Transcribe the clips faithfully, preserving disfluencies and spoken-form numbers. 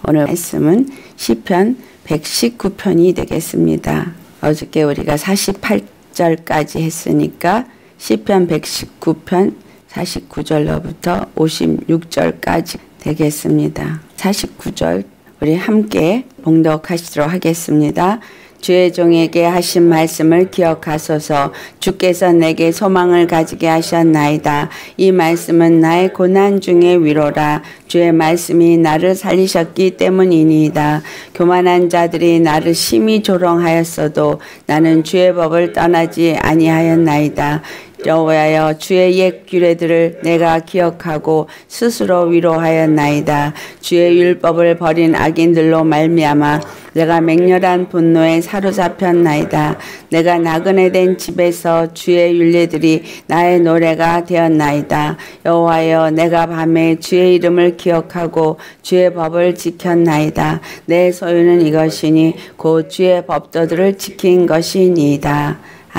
오늘 말씀은 시편 백십구 편이 되겠습니다. 어저께 우리가 사십팔 절까지 했으니까 시편 백십구 편 사십구 절로부터 오십육 절까지 되겠습니다. 사십구 절 우리 함께 봉독하시도록 하겠습니다. 주의 종에게 하신 말씀을 기억하소서. 주께서 내게 소망을 가지게 하셨나이다. 이 말씀은 나의 고난 중에 위로라. 주의 말씀이 나를 살리셨기 때문이니이다. 교만한 자들이 나를 심히 조롱하였어도 나는 주의 법을 떠나지 아니하였나이다. 여호와여, 주의 옛 규례들을 내가 기억하고 스스로 위로하였나이다. 주의 율법을 버린 악인들로 말미암아 내가 맹렬한 분노에 사로잡혔나이다. 내가 나그네 된 집에서 주의 율례들이 나의 노래가 되었나이다. 여호와여, 내가 밤에 주의 이름을 기억하고 주의 법을 지켰나이다. 내 소유는 이것이니 곧 주의 법도들을 지킨 것이니이다.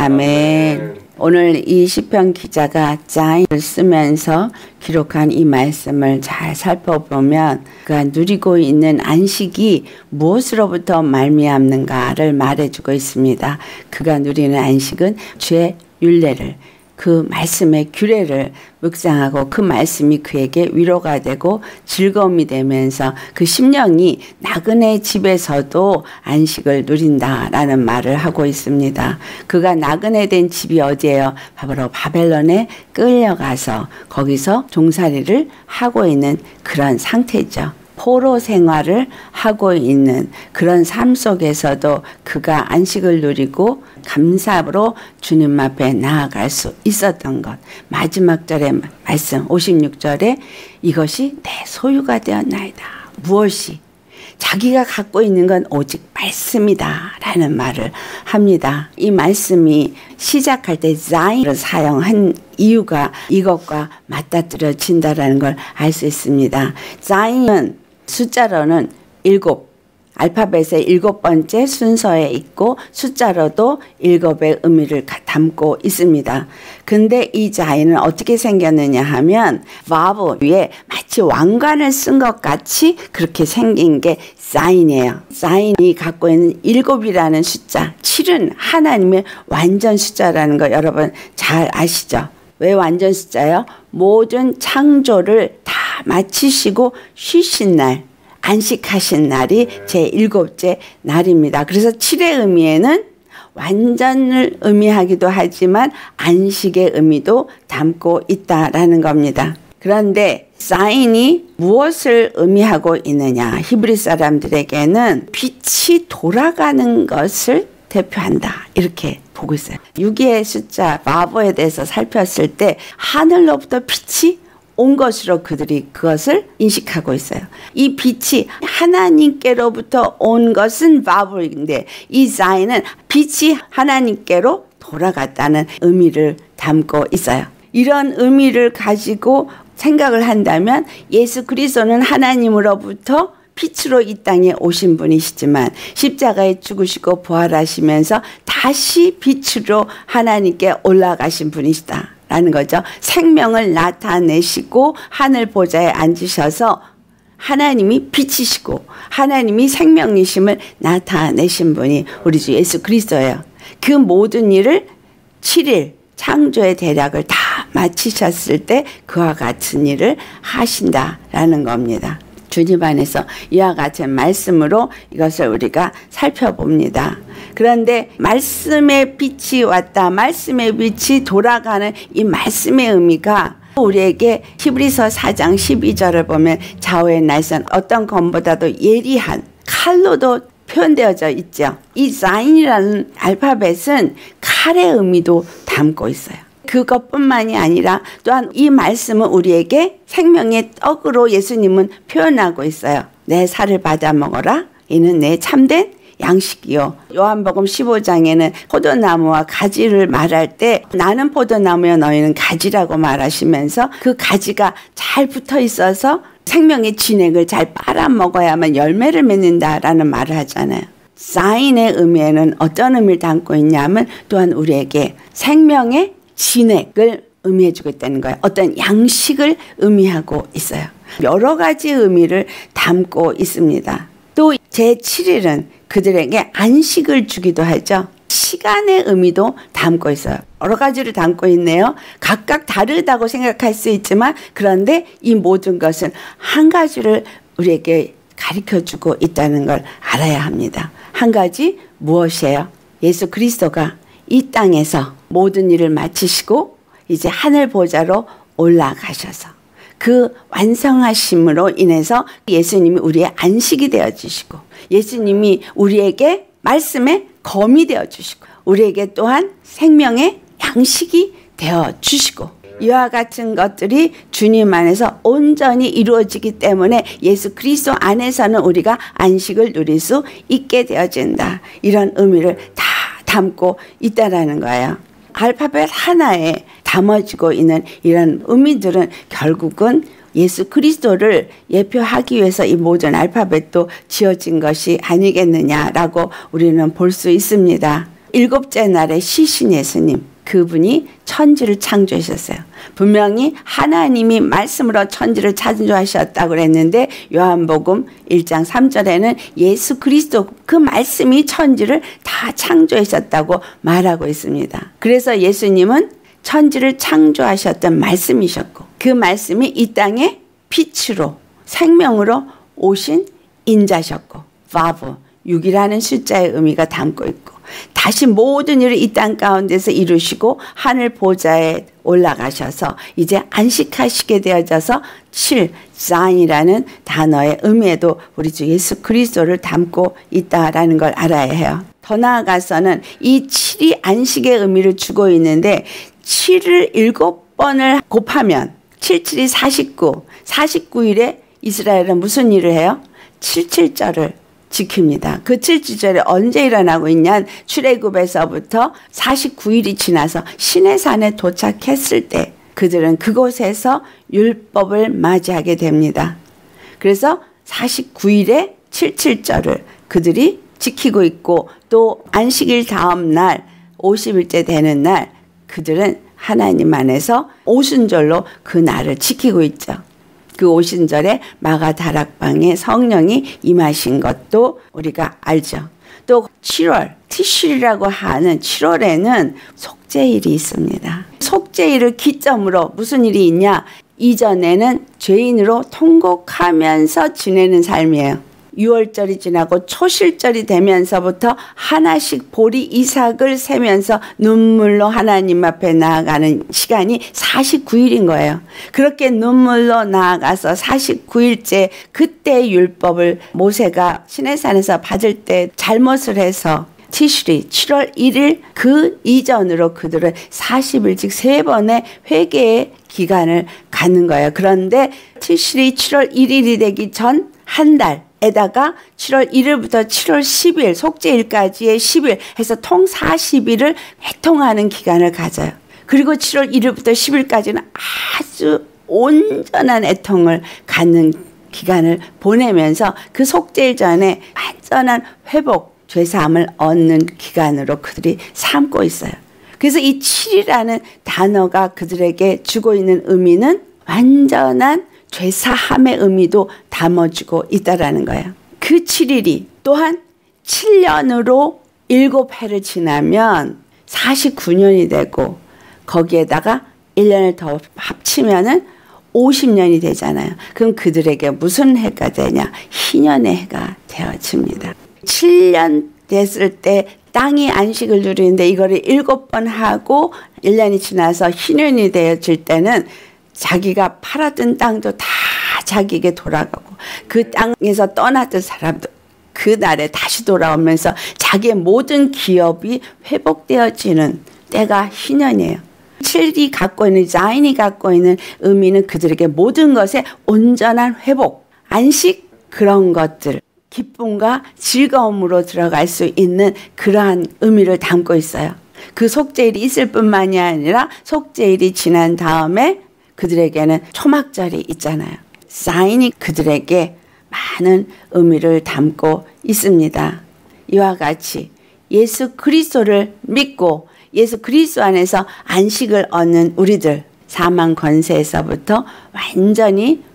아멘. 오늘 이 시편 기자가 자인을 쓰면서 기록한 이 말씀을 잘 살펴보면 그가 누리고 있는 안식이 무엇으로부터 말미암는가를 말해주고 있습니다. 그가 누리는 안식은 주의 율례를, 그 말씀의 규례를 묵상하고 그 말씀이 그에게 위로가 되고 즐거움이 되면서 그 심령이 나그네 집에서도 안식을 누린다라는 말을 하고 있습니다. 그가 나그네 된 집이 어디예요? 바로 바벨론에 끌려가서 거기서 종살이를 하고 있는 그런 상태죠. 포로 생활을 하고 있는 그런 삶 속에서도 그가 안식을 누리고 감사로 주님 앞에 나아갈 수 있었던 것. 마지막 절의 말씀 오십육 절에 이것이 내 소유가 되었나이다. 무엇이? 자기가 갖고 있는 건 오직 말씀이다 라는 말을 합니다. 이 말씀이 시작할 때 자인을 사용한 이유가 이것과 맞닥뜨려진다는 걸 알 수 있습니다. 자인은 숫자로는 일곱, 알파벳의 일곱 번째 순서에 있고 숫자로도 일곱의 의미를 담고 있습니다. 근데 이 자인은 어떻게 생겼느냐 하면 바브 위에 마치 왕관을 쓴 것 같이 그렇게 생긴 게 자인이에요. 자인이 갖고 있는 일곱이라는 숫자, 칠은 하나님의 완전 숫자라는 거 여러분 잘 아시죠? 왜 완전 숫자요? 모든 창조를 다 마치시고 쉬신 날, 안식하신 날이 제일곱째 날입니다. 그래서 칠의 의미에는 완전을 의미하기도 하지만 안식의 의미도 담고 있다라는 겁니다. 그런데 사인이 무엇을 의미하고 있느냐? 히브리 사람들에게는 빛이 돌아가는 것을 대표한다 이렇게 보고 있어요. 육의 숫자 바보에 대해서 살폈을 때 하늘로부터 빛이 온 것으로 그들이 그것을 인식하고 있어요. 이 빛이 하나님께로부터 온 것은 바보인데 이 자인은 빛이 하나님께로 돌아갔다는 의미를 담고 있어요. 이런 의미를 가지고 생각을 한다면 예수 그리스도는 하나님으로부터 빛으로 이 땅에 오신 분이시지만 십자가에 죽으시고 부활하시면서 다시 빛으로 하나님께 올라가신 분이시다 라는 거죠. 생명을 나타내시고 하늘 보좌에 앉으셔서 하나님이 빛이시고 하나님이 생명이심을 나타내신 분이 우리 주 예수 그리스도예요. 그 모든 일을 칠 일 창조의 대략을 다 마치셨을 때 그와 같은 일을 하신다라는 겁니다. 주님 안에서 이와 같은 말씀으로 이것을 우리가 살펴봅니다. 그런데 말씀의 빛이 왔다. 말씀의 빛이 돌아가는 이 말씀의 의미가 우리에게 히브리서 사 장 십이 절을 보면 좌우의 날선 어떤 검보다도 예리한 칼로도 표현되어져 있죠. 이 자인이라는 알파벳은 칼의 의미도 담고 있어요. 그것뿐만이 아니라 또한 이 말씀은 우리에게 생명의 떡으로 예수님은 표현하고 있어요. 내 살을 받아 먹어라. 이는 내 참된 양식이요. 요한복음 십오 장에는 포도나무와 가지를 말할 때 나는 포도나무여 너희는 가지라고 말하시면서 그 가지가 잘 붙어 있어서 생명의 진액을 잘 빨아먹어야만 열매를 맺는다라는 말을 하잖아요. 사인의 의미에는 어떤 의미를 담고 있냐면 또한 우리에게 생명의 진액을 의미해주고 있다는 거예요. 어떤 양식을 의미하고 있어요. 여러 가지 의미를 담고 있습니다. 또 제칠 일은 그들에게 안식을 주기도 하죠. 시간의 의미도 담고 있어요. 여러 가지를 담고 있네요. 각각 다르다고 생각할 수 있지만 그런데 이 모든 것은 한 가지를 우리에게 가르쳐주고 있다는 걸 알아야 합니다. 한 가지 무엇이에요? 예수 그리스도가 이 땅에서 모든 일을 마치시고 이제 하늘 보좌로 올라가셔서 그 완성하심으로 인해서 예수님이 우리의 안식이 되어주시고 예수님이 우리에게 말씀의 검이 되어주시고 우리에게 또한 생명의 양식이 되어주시고 이와 같은 것들이 주님 안에서 온전히 이루어지기 때문에 예수 그리스도 안에서는 우리가 안식을 누릴 수 있게 되어진다. 이런 의미를 다 담고 있다라는 거예요. 알파벳 하나에 담아지고 있는 이런 의미들은 결국은 예수 그리스도를 예표하기 위해서 이 모든 알파벳도 지어진 것이 아니겠느냐라고 우리는 볼 수 있습니다. 일곱째 날에 쉬신 예수님, 그분이 천지를 창조하셨어요. 분명히 하나님이 말씀으로 천지를 창조하셨다고 그랬는데 요한복음 일 장 삼 절에는 예수 그리스도 그 말씀이 천지를 다 창조하셨다고 말하고 있습니다. 그래서 예수님은 천지를 창조하셨던 말씀이셨고 그 말씀이 이 땅에 빛으로 생명으로 오신 인자셨고 바브 육이라는 숫자의 의미가 담고 있고 다시 모든 일을 이 땅 가운데서 이루시고 하늘 보좌에 올라가셔서 이제 안식하시게 되어져서 칠, 자인이라는 단어의 의미에도 우리 주 예수 그리스도를 담고 있다라는 걸 알아야 해요. 더 나아가서는 이 칠이 안식의 의미를 주고 있는데 칠을 일곱 번을 곱하면 칠칠이 사십구, 사십구 일에 이스라엘은 무슨 일을 해요? 칠칠절을 지킵니다. 그 칠칠절에 언제 일어나고 있냐? 출애굽에서부터 사십구 일이 지나서 시내산에 도착했을 때 그들은 그곳에서 율법을 맞이하게 됩니다. 그래서 사십구 일에 칠칠절을 그들이 지키고 있고 또 안식일 다음 날 오십 일째 되는 날 그들은 하나님 안에서 오순절로 그 날을 지키고 있죠. 그 오순절에 마가다락방에 성령이 임하신 것도 우리가 알죠. 또 칠월, 티실이라고 하는 칠월에는 속죄일이 있습니다. 속죄일을 기점으로 무슨 일이 있냐? 이전에는 죄인으로 통곡하면서 지내는 삶이에요. 유월절이 지나고 초실절이 되면서부터 하나씩 보리 이삭을 세면서 눈물로 하나님 앞에 나아가는 시간이 사십구 일인 거예요. 그렇게 눈물로 나아가서 사십구 일째 그때 율법을 모세가 시내산에서 받을 때 잘못을 해서 티슈리 칠월 일일 그 이전으로 그들은 사십 일씩 세 번의 회개의 기간을 갖는 거예요. 그런데 티슈리 칠월 일일이 되기 전 한 달 에다가 칠월 일일부터 칠월 십일 속죄일까지의 십 일 해서 통 사십 일을 회통하는 기간을 가져요. 그리고 칠월 일일부터 십 일까지는 아주 온전한 애통을 갖는 기간을 보내면서 그 속죄일 전에 완전한 회복, 죄사함을 얻는 기간으로 그들이 삼고 있어요. 그래서 이 칠이라는 단어가 그들에게 주고 있는 의미는 완전한 죄사함의 의미도 담아주고 있다라는 거예요. 그 칠 일이 또한 칠 년으로 일곱 해를 지나면 사십구 년이 되고 거기에다가 일 년을 더 합치면은 오십 년이 되잖아요. 그럼 그들에게 무슨 해가 되냐? 희년의 해가 되어집니다. 칠 년 됐을 때 땅이 안식을 누리는데 이거를 일곱 번 하고 일 년이 지나서 희년이 되어질 때는 자기가 팔았던 땅도 다 자기에게 돌아가고 그 땅에서 떠났던 사람도 그 날에 다시 돌아오면서 자기의 모든 기업이 회복되어지는 때가 희년이에요. 칠이 갖고 있는 자인이 갖고 있는 의미는 그들에게 모든 것의 온전한 회복, 안식 그런 것들 기쁨과 즐거움으로 들어갈 수 있는 그러한 의미를 담고 있어요. 그 속죄일이 있을 뿐만이 아니라 속죄일이 지난 다음에 그들에게는 초막절이 있잖아요. 사인이 그들에게 많은 의미를 담고 있습니다. 이와 같이 예수 그리스도를 믿고 예수 그리스도 안에서 안식을 얻는 우리들 사망 권세에서부터 완전히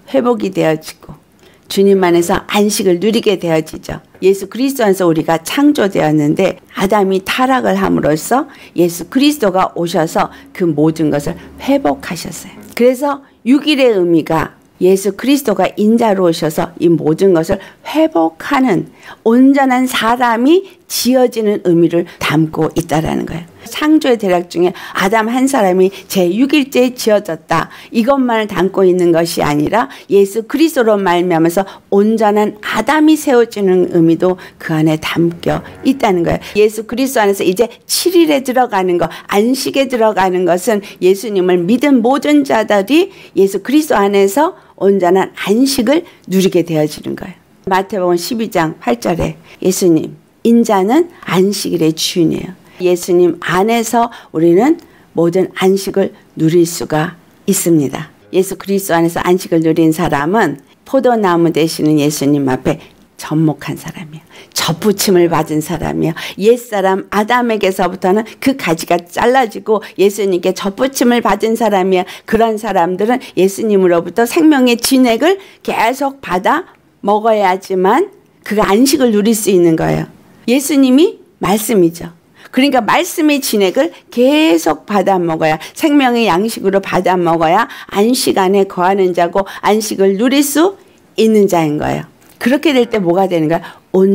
회복이 되어지고 주님 안에서 안식을 누리게 되어지죠. 예수 그리스도 안에서 우리가 창조되었는데 아담이 타락을 함으로써 예수 그리스도가 오셔서 그 모든 것을 회복하셨어요. 그래서 육 일의 의미가 예수 그리스도가 인자로 오셔서 이 모든 것을 회복하는 온전한 사람이 지어지는 의미를 담고 있다는 거예요. 창조의 대략 중에 아담 한 사람이 제육 일째에 지어졌다, 이것만을 담고 있는 것이 아니라 예수 그리스도로 말미암아서 온전한 아담이 세워지는 의미도 그 안에 담겨 있다는 거예요. 예수 그리스도 안에서 이제 칠 일에 들어가는 것, 안식에 들어가는 것은 예수님을 믿은 모든 자들이 예수 그리스도 안에서 온전한 안식을 누리게 되어지는 거예요. 마태복음 십이 장 팔 절에 예수님, 인자는 안식일의 주인이에요. 예수님 안에서 우리는 모든 안식을 누릴 수가 있습니다. 예수 그리스도 안에서 안식을 누린 사람은 포도나무 되시는 예수님 앞에 접목한 사람이에요. 접붙임을 받은 사람이에요. 옛사람 아담에게서부터는 그 가지가 잘라지고 예수님께 접붙임을 받은 사람이에요. 그런 사람들은 예수님으로부터 생명의 진액을 계속 받아 먹어야지만 그 안식을 누릴 수 있는 거예요. 예수님이 말씀이죠. 그러니까 말씀의 진액을 계속 받아 먹어야, 생명의 양식으로 받아 먹어야 안식 안에 거하는 자고 안식을 누릴 수 있는 자인 거예요. 그렇게 될 때 뭐가 되는 거야?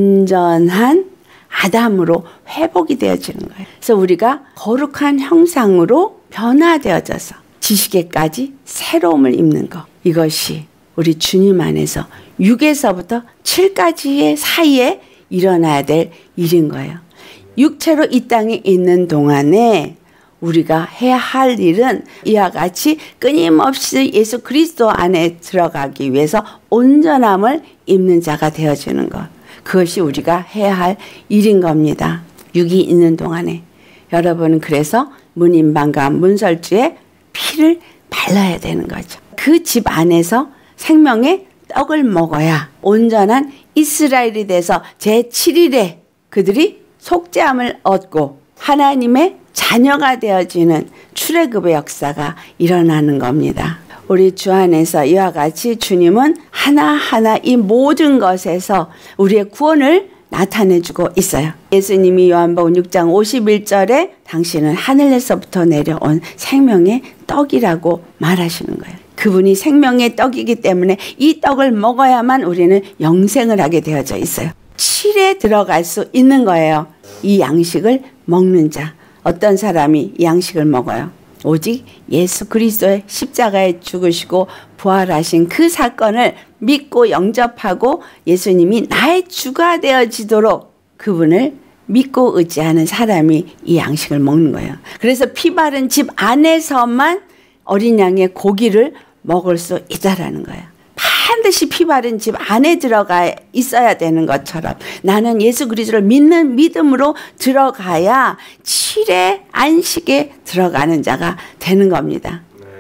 온전한 아담으로 회복이 되어지는 거예요. 그래서 우리가 거룩한 형상으로 변화되어져서 지식에까지 새로움을 입는 것, 이것이 우리 주님 안에서 육에서부터 칠까지의 사이에 일어나야 될 일인 거예요. 육체로 이 땅에 있는 동안에 우리가 해야 할 일은 이와 같이 끊임없이 예수 그리스도 안에 들어가기 위해서 온전함을 입는 자가 되어지는 것, 그것이 우리가 해야 할 일인 겁니다. 육이 있는 동안에 여러분은 그래서 문인방과 문설주에 피를 발라야 되는 거죠. 그 집 안에서 생명의 떡을 먹어야 온전한 이스라엘이 돼서 제칠 일에 그들이 속죄함을 얻고 하나님의 자녀가 되어지는 출애굽의 역사가 일어나는 겁니다. 우리 주 안에서 이와 같이 주님은 하나하나 이 모든 것에서 우리의 구원을 나타내주고 있어요. 예수님이 요한복음 육 장 오십일 절에 당신은 하늘에서부터 내려온 생명의 떡이라고 말하시는 거예요. 그분이 생명의 떡이기 때문에 이 떡을 먹어야만 우리는 영생을 하게 되어져 있어요. 칠에 들어갈 수 있는 거예요. 이 양식을 먹는 자, 어떤 사람이 이 양식을 먹어요? 오직 예수 그리스도의 십자가에 죽으시고 부활하신 그 사건을 믿고 영접하고 예수님이 나의 주가 되어지도록 그분을 믿고 의지하는 사람이 이 양식을 먹는 거예요. 그래서 피 바른 집 안에서만 어린 양의 고기를 먹을 수 있다라는 거예요. 반드시 피 바른 집 안에 들어가 있어야 되는 것처럼 나는 예수 그리스도를 믿는 믿음으로 들어가야 칠의 안식에 들어가는 자가 되는 겁니다.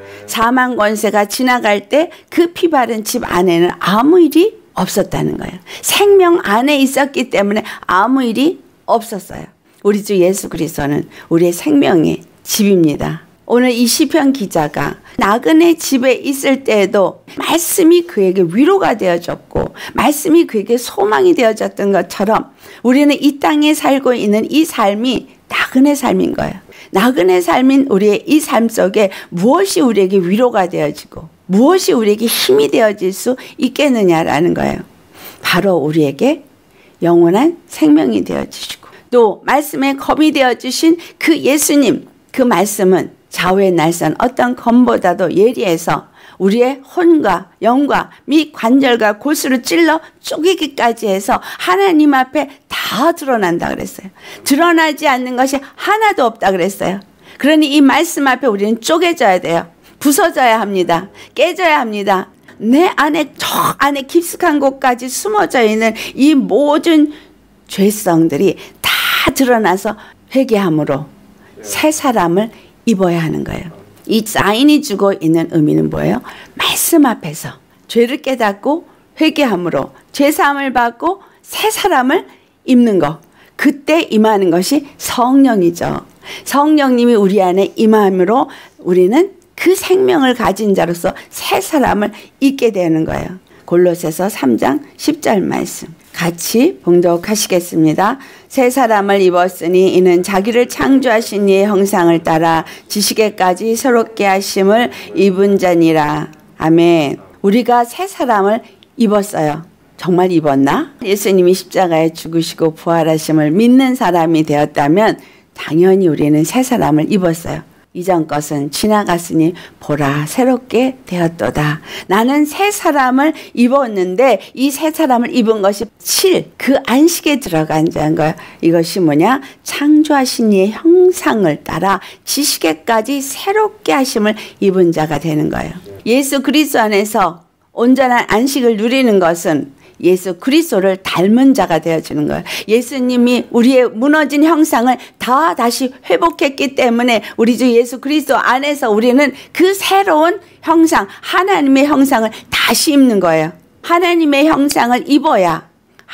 사망 권세가 지나갈 때 그 피 바른 집 안에는 아무 일이 없었다는 거예요. 생명 안에 있었기 때문에 아무 일이 없었어요. 우리 주 예수 그리스도는 우리의 생명의 집입니다. 오늘 이 시편 기자가 나그네 집에 있을 때에도 말씀이 그에게 위로가 되어졌고 말씀이 그에게 소망이 되어졌던 것처럼 우리는 이 땅에 살고 있는 이 삶이 나그네 삶인 거예요. 나그네 삶인 우리의 이 삶 속에 무엇이 우리에게 위로가 되어지고 무엇이 우리에게 힘이 되어질 수 있겠느냐라는 거예요. 바로 우리에게 영원한 생명이 되어주시고 또 말씀의 검이 되어주신 그 예수님, 그 말씀은 좌우의 날선 어떤 검보다도 예리해서 우리의 혼과 영과 및 관절과 골수를 찔러 쪼개기까지 해서 하나님 앞에 다 드러난다 그랬어요. 드러나지 않는 것이 하나도 없다 그랬어요. 그러니 이 말씀 앞에 우리는 쪼개져야 돼요. 부서져야 합니다. 깨져야 합니다. 내 안에 저 안에 깊숙한 곳까지 숨어져 있는 이 모든 죄성들이 다 드러나서 회개함으로 새 사람을 입어야 하는 거예요. 이 사인이 주고 있는 의미는 뭐예요? 말씀 앞에서 죄를 깨닫고 회개함으로 죄사함을 받고 새 사람을 입는 것. 그때 임하는 것이 성령이죠. 성령님이 우리 안에 임함으로 우리는 그 생명을 가진 자로서 새 사람을 입게 되는 거예요. 골로새서 삼 장 십 절 말씀 같이 봉독하시겠습니다. 새 사람을 입었으니 이는 자기를 창조하신 이의 형상을 따라 지식에까지 새롭게 하심을 입은 자니라. 아멘. 우리가 새 사람을 입었어요. 정말 입었나? 예수님이 십자가에 죽으시고 부활하심을 믿는 사람이 되었다면 당연히 우리는 새 사람을 입었어요. 이전 것은 지나갔으니 보라 새롭게 되었도다. 나는 새 사람을 입었는데 이 새 사람을 입은 것이 칠, 그 안식에 들어간 자인 거예요. 이것이 뭐냐? 창조하신 이의 형상을 따라 지식에까지 새롭게 하심을 입은 자가 되는 거예요. 예수 그리스도 안에서 온전한 안식을 누리는 것은 예수 그리스도를 닮은 자가 되어지는 거예요. 예수님이 우리의 무너진 형상을 다 다시 회복했기 때문에 우리 주 예수 그리스도 안에서 우리는 그 새로운 형상, 하나님의 형상을 다시 입는 거예요. 하나님의 형상을 입어야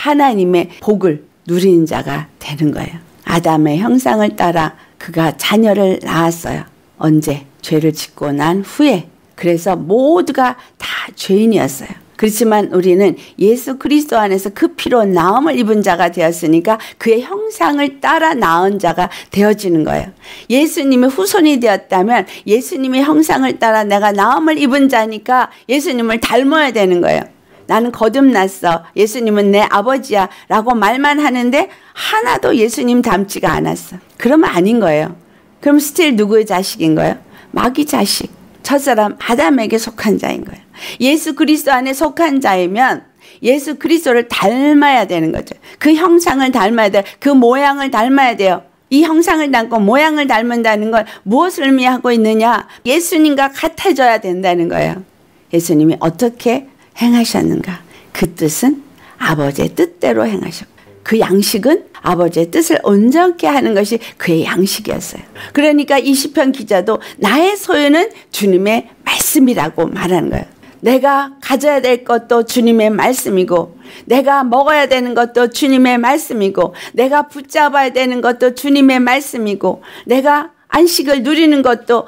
하나님의 복을 누리는 자가 되는 거예요. 아담의 형상을 따라 그가 자녀를 낳았어요. 언제? 죄를 짓고 난 후에. 그래서 모두가 다 죄인이었어요. 그렇지만 우리는 예수 그리스도 안에서 그 피로 나음을 입은 자가 되었으니까 그의 형상을 따라 나은 자가 되어지는 거예요. 예수님의 후손이 되었다면 예수님의 형상을 따라 내가 나음을 입은 자니까 예수님을 닮아야 되는 거예요. 나는 거듭났어. 예수님은 내 아버지야 라고 말만 하는데 하나도 예수님 닮지가 않았어. 그러면 아닌 거예요. 그럼 스틸 누구의 자식인 거예요? 마귀 자식. 첫사람 아담에게 속한 자인 거예요. 예수 그리스도 안에 속한 자이면 예수 그리스도를 닮아야 되는 거죠. 그 형상을 닮아야 돼요. 그 모양을 닮아야 돼요. 이 형상을 닮고 모양을 닮는다는 건 무엇을 의미하고 있느냐? 예수님과 같아져야 된다는 거예요. 예수님이 어떻게 행하셨는가? 그 뜻은 아버지의 뜻대로 행하셨고 그 양식은 아버지의 뜻을 온전케 하는 것이 그의 양식이었어요. 그러니까 이 시편 기자도 나의 소유는 주님의 말씀이라고 말하는 거예요. 내가 가져야 될 것도 주님의 말씀이고 내가 먹어야 되는 것도 주님의 말씀이고 내가 붙잡아야 되는 것도 주님의 말씀이고 내가 안식을 누리는 것도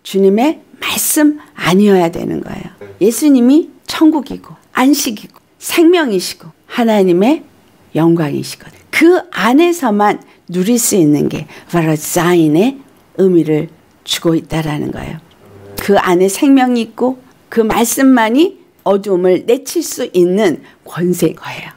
주님의 말씀 아니어야 되는 거예요. 예수님이 천국이고 안식이고 생명이시고 하나님의 영광이시거든요. 그 안에서만 누릴 수 있는 게 바로 자인의 의미를 주고 있다라는 거예요. 그 안에 생명이 있고 그 말씀만이 어둠을 내칠 수 있는 권세인 거예요.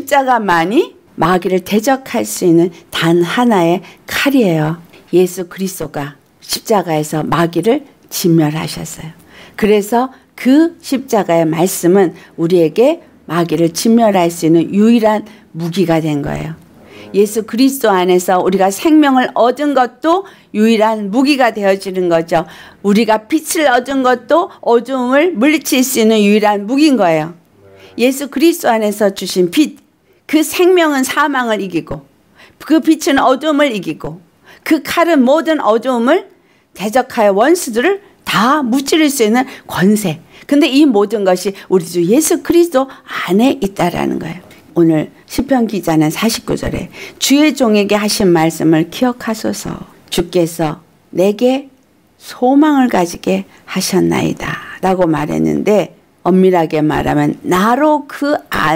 십자가만이 마귀를 대적할 수 있는 단 하나의 칼이에요. 예수 그리스도가 십자가에서 마귀를 진멸하셨어요. 그래서 그 십자가의 말씀은 우리에게 마귀를 진멸할 수 있는 유일한 무기가 된 거예요. 예수 그리스도 안에서 우리가 생명을 얻은 것도 유일한 무기가 되어지는 거죠. 우리가 빛을 얻은 것도 어두움을 물리칠 수 있는 유일한 무기인 거예요. 예수 그리스도 안에서 주신 빛, 그 생명은 사망을 이기고 그 빛은 어두움을 이기고 그 칼은 모든 어두움을 대적하여 원수들을 다 무찌를 수 있는 권세. 근데 이 모든 것이 우리 주 예수 그리스도 안에 있다라는 거예요. 오늘 시편 기자는 사십구 절에 주의 종에게 하신 말씀을 기억하소서. 주께서 내게 소망을 가지게 하셨나이다 라고 말했는데 엄밀하게 말하면 나로 그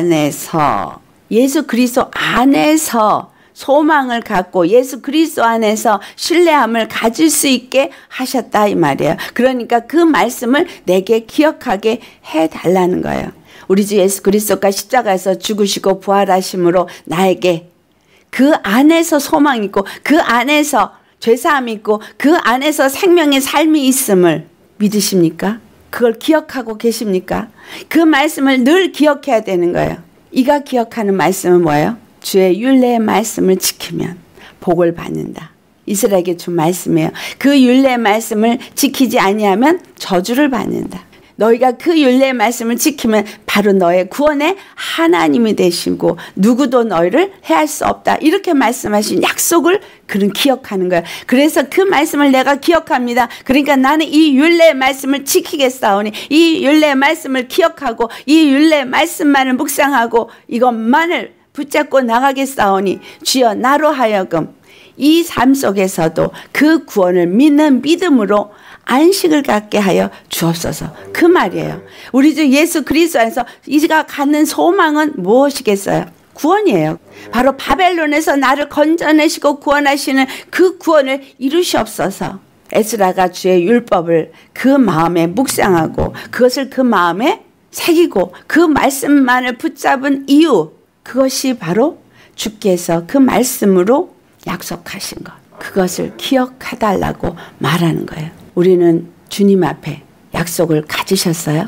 안에서 예수 그리스도 안에서 소망을 갖고 예수 그리스도 안에서 신뢰함을 가질 수 있게 하셨다 이 말이에요. 그러니까 그 말씀을 내게 기억하게 해달라는 거예요. 우리 주 예수 그리스도가 십자가에서 죽으시고 부활하심으로 나에게 그 안에서 소망이 있고 그 안에서 죄사함이 있고 그 안에서 생명의 삶이 있음을 믿으십니까? 그걸 기억하고 계십니까? 그 말씀을 늘 기억해야 되는 거예요. 이가 기억하는 말씀은 뭐예요? 주의 율례의 말씀을 지키면 복을 받는다. 이스라엘에게 준 말씀이에요. 그 율례의 말씀을 지키지 아니하면 저주를 받는다. 너희가 그 율례의 말씀을 지키면 바로 너의 구원의 하나님이 되시고 누구도 너희를 해할 수 없다. 이렇게 말씀하신 약속을 그는 기억하는 거예요. 그래서 그 말씀을 내가 기억합니다. 그러니까 나는 이 율례의 말씀을 지키겠사오니 이 율례의 말씀을 기억하고 이 율례의 말씀만을 묵상하고 이것만을 붙잡고 나가겠사오니 주여 나로 하여금 이 삶 속에서도 그 구원을 믿는 믿음으로 안식을 갖게 하여 주옵소서. 그 말이에요. 우리 주 예수 그리스도 안에서 이가 갖는 소망은 무엇이겠어요? 구원이에요. 바로 바벨론에서 나를 건져내시고 구원하시는 그 구원을 이루시옵소서. 에스라가 주의 율법을 그 마음에 묵상하고 그것을 그 마음에 새기고 그 말씀만을 붙잡은 이유, 그것이 바로 주께서 그 말씀으로 약속하신 것, 그것을 기억해달라고 말하는 거예요. 우리는 주님 앞에 약속을 가지셨어요.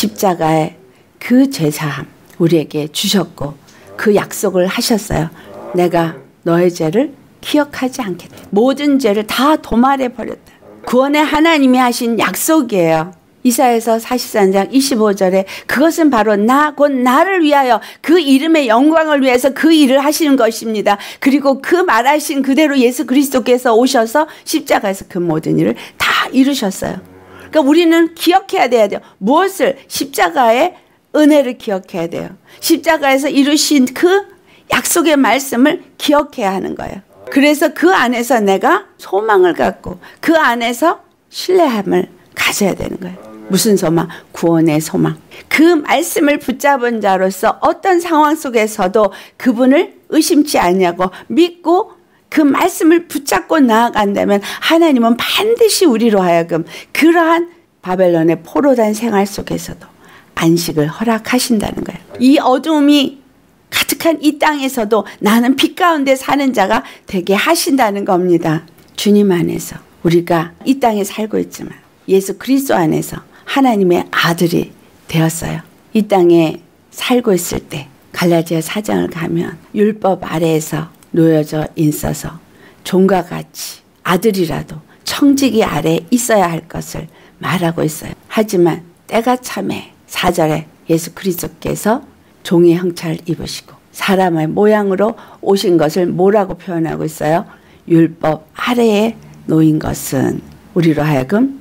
십자가의 그 죄사함 우리에게 주셨고 그 약속을 하셨어요. 내가 너의 죄를 기억하지 않겠다. 모든 죄를 다 도말해 버렸다. 구원의 하나님이 하신 약속이에요. 이사야서 사십삼 장 이십오 절에 그것은 바로 나 곧 나를 위하여 그 이름의 영광을 위해서 그 일을 하시는 것입니다. 그리고 그 말하신 그대로 예수 그리스도께서 오셔서 십자가에서 그 모든 일을 다 이루셨어요. 그러니까 우리는 기억해야 돼야 돼요. 무엇을? 십자가의 은혜를 기억해야 돼요. 십자가에서 이루신 그 약속의 말씀을 기억해야 하는 거예요. 그래서 그 안에서 내가 소망을 갖고 그 안에서 신뢰함을 가져야 되는 거예요. 무슨 소망? 구원의 소망. 그 말씀을 붙잡은 자로서 어떤 상황 속에서도 그분을 의심치 않냐고 믿고 그 말씀을 붙잡고 나아간다면 하나님은 반드시 우리로 하여금 그러한 바벨론의 포로된 생활 속에서도 안식을 허락하신다는 거예요. 이 어둠이 가득한 이 땅에서도 나는 빛 가운데 사는 자가 되게 하신다는 겁니다. 주님 안에서 우리가 이 땅에 살고 있지만 예수 그리스도 안에서 하나님의 아들이 되었어요. 이 땅에 살고 있을 때 갈라디아 사 장을 가면 율법 아래에서 놓여져 있어서 종과 같이 아들이라도 청지기 아래에 있어야 할 것을 말하고 있어요. 하지만 때가 참에 사 절에 예수 그리스도께서 종의 형체를 입으시고 사람의 모양으로 오신 것을 뭐라고 표현하고 있어요? 율법 아래에 놓인 것은 우리로 하여금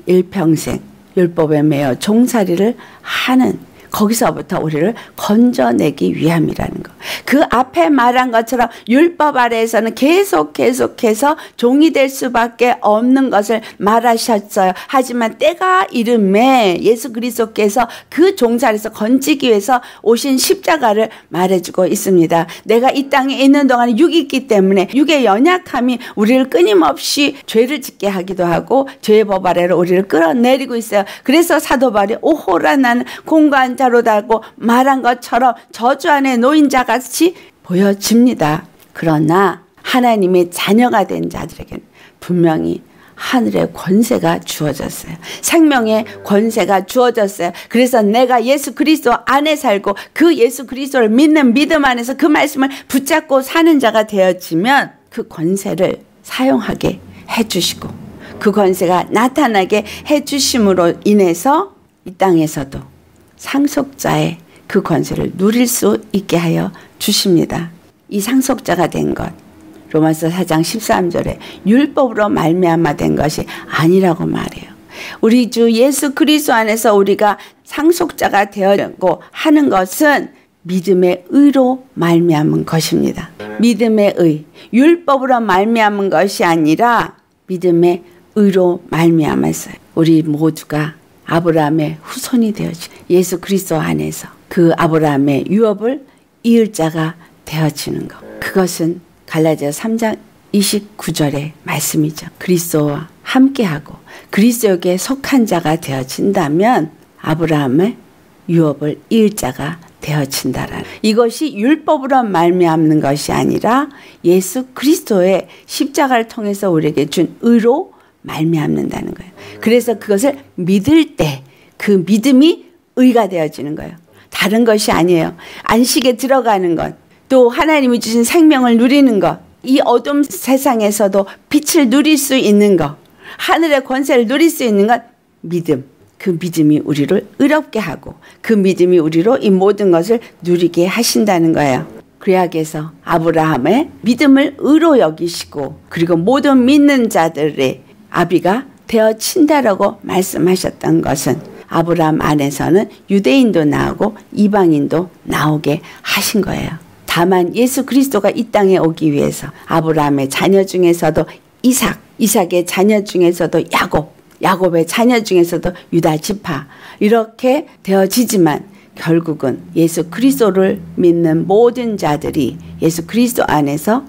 일평생 율법에 매여 종살이를 하는, 거기서부터 우리를 건져내기 위함이라는 것. 그 앞에 말한 것처럼 율법 아래에서는 계속 계속해서 종이 될 수밖에 없는 것을 말하셨어요. 하지만 때가 이름에 예수 그리스도께서 그 종살이에서 건지기 위해서 오신 십자가를 말해주고 있습니다. 내가 이 땅에 있는 동안 육이 있기 때문에 육의 연약함이 우리를 끊임없이 죄를 짓게 하기도 하고 죄의 법 아래로 우리를 끌어내리고 있어요. 그래서 사도 바울이 오호라 나는 공고한 자로다고 말한 것처럼 저주 안에 놓인 자 같이 보여집니다. 그러나 하나님의 자녀가 된 자들에게는 분명히 하늘의 권세가 주어졌어요. 생명의 권세가 주어졌어요. 그래서 내가 예수 그리스도 안에 살고 그 예수 그리스도를 믿는 믿음 안에서 그 말씀을 붙잡고 사는 자가 되어지면 그 권세를 사용하게 해주시고 그 권세가 나타나게 해주심으로 인해서 이 땅에서도 상속자의 그 권세를 누릴 수 있게 하여 주십니다. 이 상속자가 된 것, 로마서 사 장 십삼 절에 율법으로 말미암아 된 것이 아니라고 말해요. 우리 주 예수 그리스도 안에서 우리가 상속자가 되었고 하는 것은 믿음의 의로 말미암은 것입니다. 믿음의 의, 율법으로 말미암은 것이 아니라 믿음의 의로 말미암았어요. 우리 모두가 아브라함의 후손이 되어지 예수 그리스도 안에서 그 아브라함의 유업을 이을 자가 되어지는 것. 그것은 갈라디아 삼 장 이십구 절의 말씀이죠. 그리스도와 함께하고 그리스도에게 속한 자가 되어진다면 아브라함의 유업을 이을 자가 되어진다라는, 이것이 율법으로 말미암는 것이 아니라 예수 그리스도의 십자가를 통해서 우리에게 준 의로 말미암는다는 거예요. 그래서 그것을 믿을 때 그 믿음이 의가 되어지는 거예요. 다른 것이 아니에요. 안식에 들어가는 것, 또 하나님이 주신 생명을 누리는 것, 이 어둠 세상에서도 빛을 누릴 수 있는 것, 하늘의 권세를 누릴 수 있는 것, 믿음. 그 믿음이 우리를 의롭게 하고 그 믿음이 우리로 이 모든 것을 누리게 하신다는 거예요. 구약에서 아브라함의 믿음을 의로 여기시고 그리고 모든 믿는 자들의 아비가 되어친다라고 말씀하셨던 것은 아브라함 안에서는 유대인도 나오고 이방인도 나오게 하신 거예요. 다만 예수 그리스도가 이 땅에 오기 위해서 아브라함의 자녀 중에서도 이삭, 이삭의 자녀 중에서도 야곱, 야곱의 자녀 중에서도 유다 지파 이렇게 되어지지만 결국은 예수 그리스도를 믿는 모든 자들이 예수 그리스도 안에서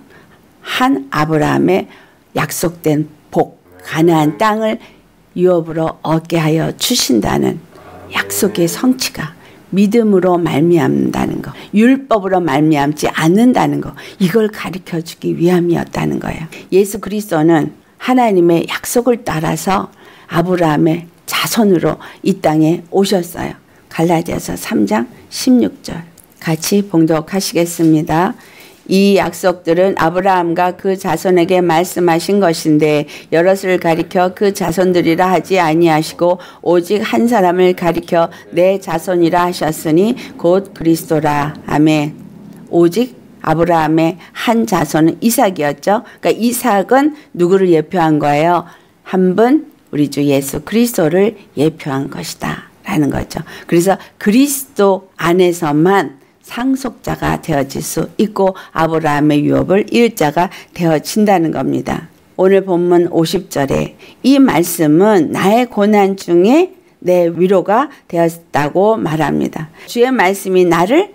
한 아브라함의 약속된 복, 가나안 땅을 유업으로 얻게 하여 주신다는 약속의 성취가 믿음으로 말미암는다는 거, 율법으로 말미암지 않는다는 거, 이걸 가르쳐주기 위함이었다는 거예요. 예수 그리스도는 하나님의 약속을 따라서 아브라함의 자손으로 이 땅에 오셨어요. 갈라디아서 삼 장 십육 절 같이 봉독하시겠습니다. 이 약속들은 아브라함과 그 자손에게 말씀하신 것인데 여럿을 가리켜 그 자손들이라 하지 아니하시고 오직 한 사람을 가리켜 내 자손이라 하셨으니 곧 그리스도라. 아멘. 오직 아브라함의 한 자손은 이삭이었죠. 그러니까 이삭은 누구를 예표한 거예요? 한 분 우리 주 예수 그리스도를 예표한 것이다 라는 거죠. 그래서 그리스도 안에서만 상속자가 되어질 수 있고 아브라함의 유업을 이을 자가 되어진다는 겁니다. 오늘 본문 오십 절에 이 말씀은 나의 고난 중에 내 위로가 되었다고 말합니다. 주의 말씀이 나를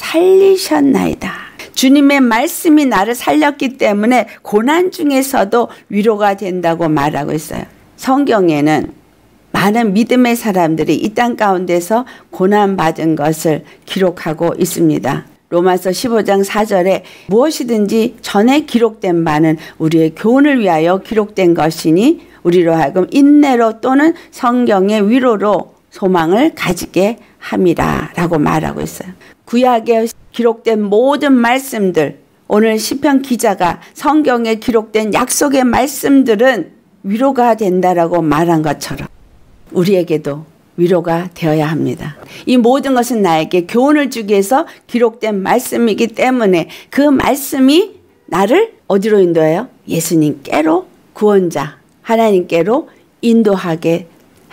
살리셨나이다. 주님의 말씀이 나를 살렸기 때문에 고난 중에서도 위로가 된다고 말하고 있어요. 성경에는 많은 믿음의 사람들이 이 땅 가운데서 고난받은 것을 기록하고 있습니다. 로마서 십오 장 사 절에 무엇이든지 전에 기록된 바는 우리의 교훈을 위하여 기록된 것이니 우리로 하여금 인내로 또는 성경의 위로로 소망을 가지게 함이라 라고 말하고 있어요. 구약에 기록된 모든 말씀들, 오늘 시편 기자가 성경에 기록된 약속의 말씀들은 위로가 된다라고 말한 것처럼 우리에게도 위로가 되어야 합니다. 이 모든 것은 나에게 교훈을 주기 위해서 기록된 말씀이기 때문에 그 말씀이 나를 어디로 인도해요? 예수님께로, 구원자 하나님께로 인도하게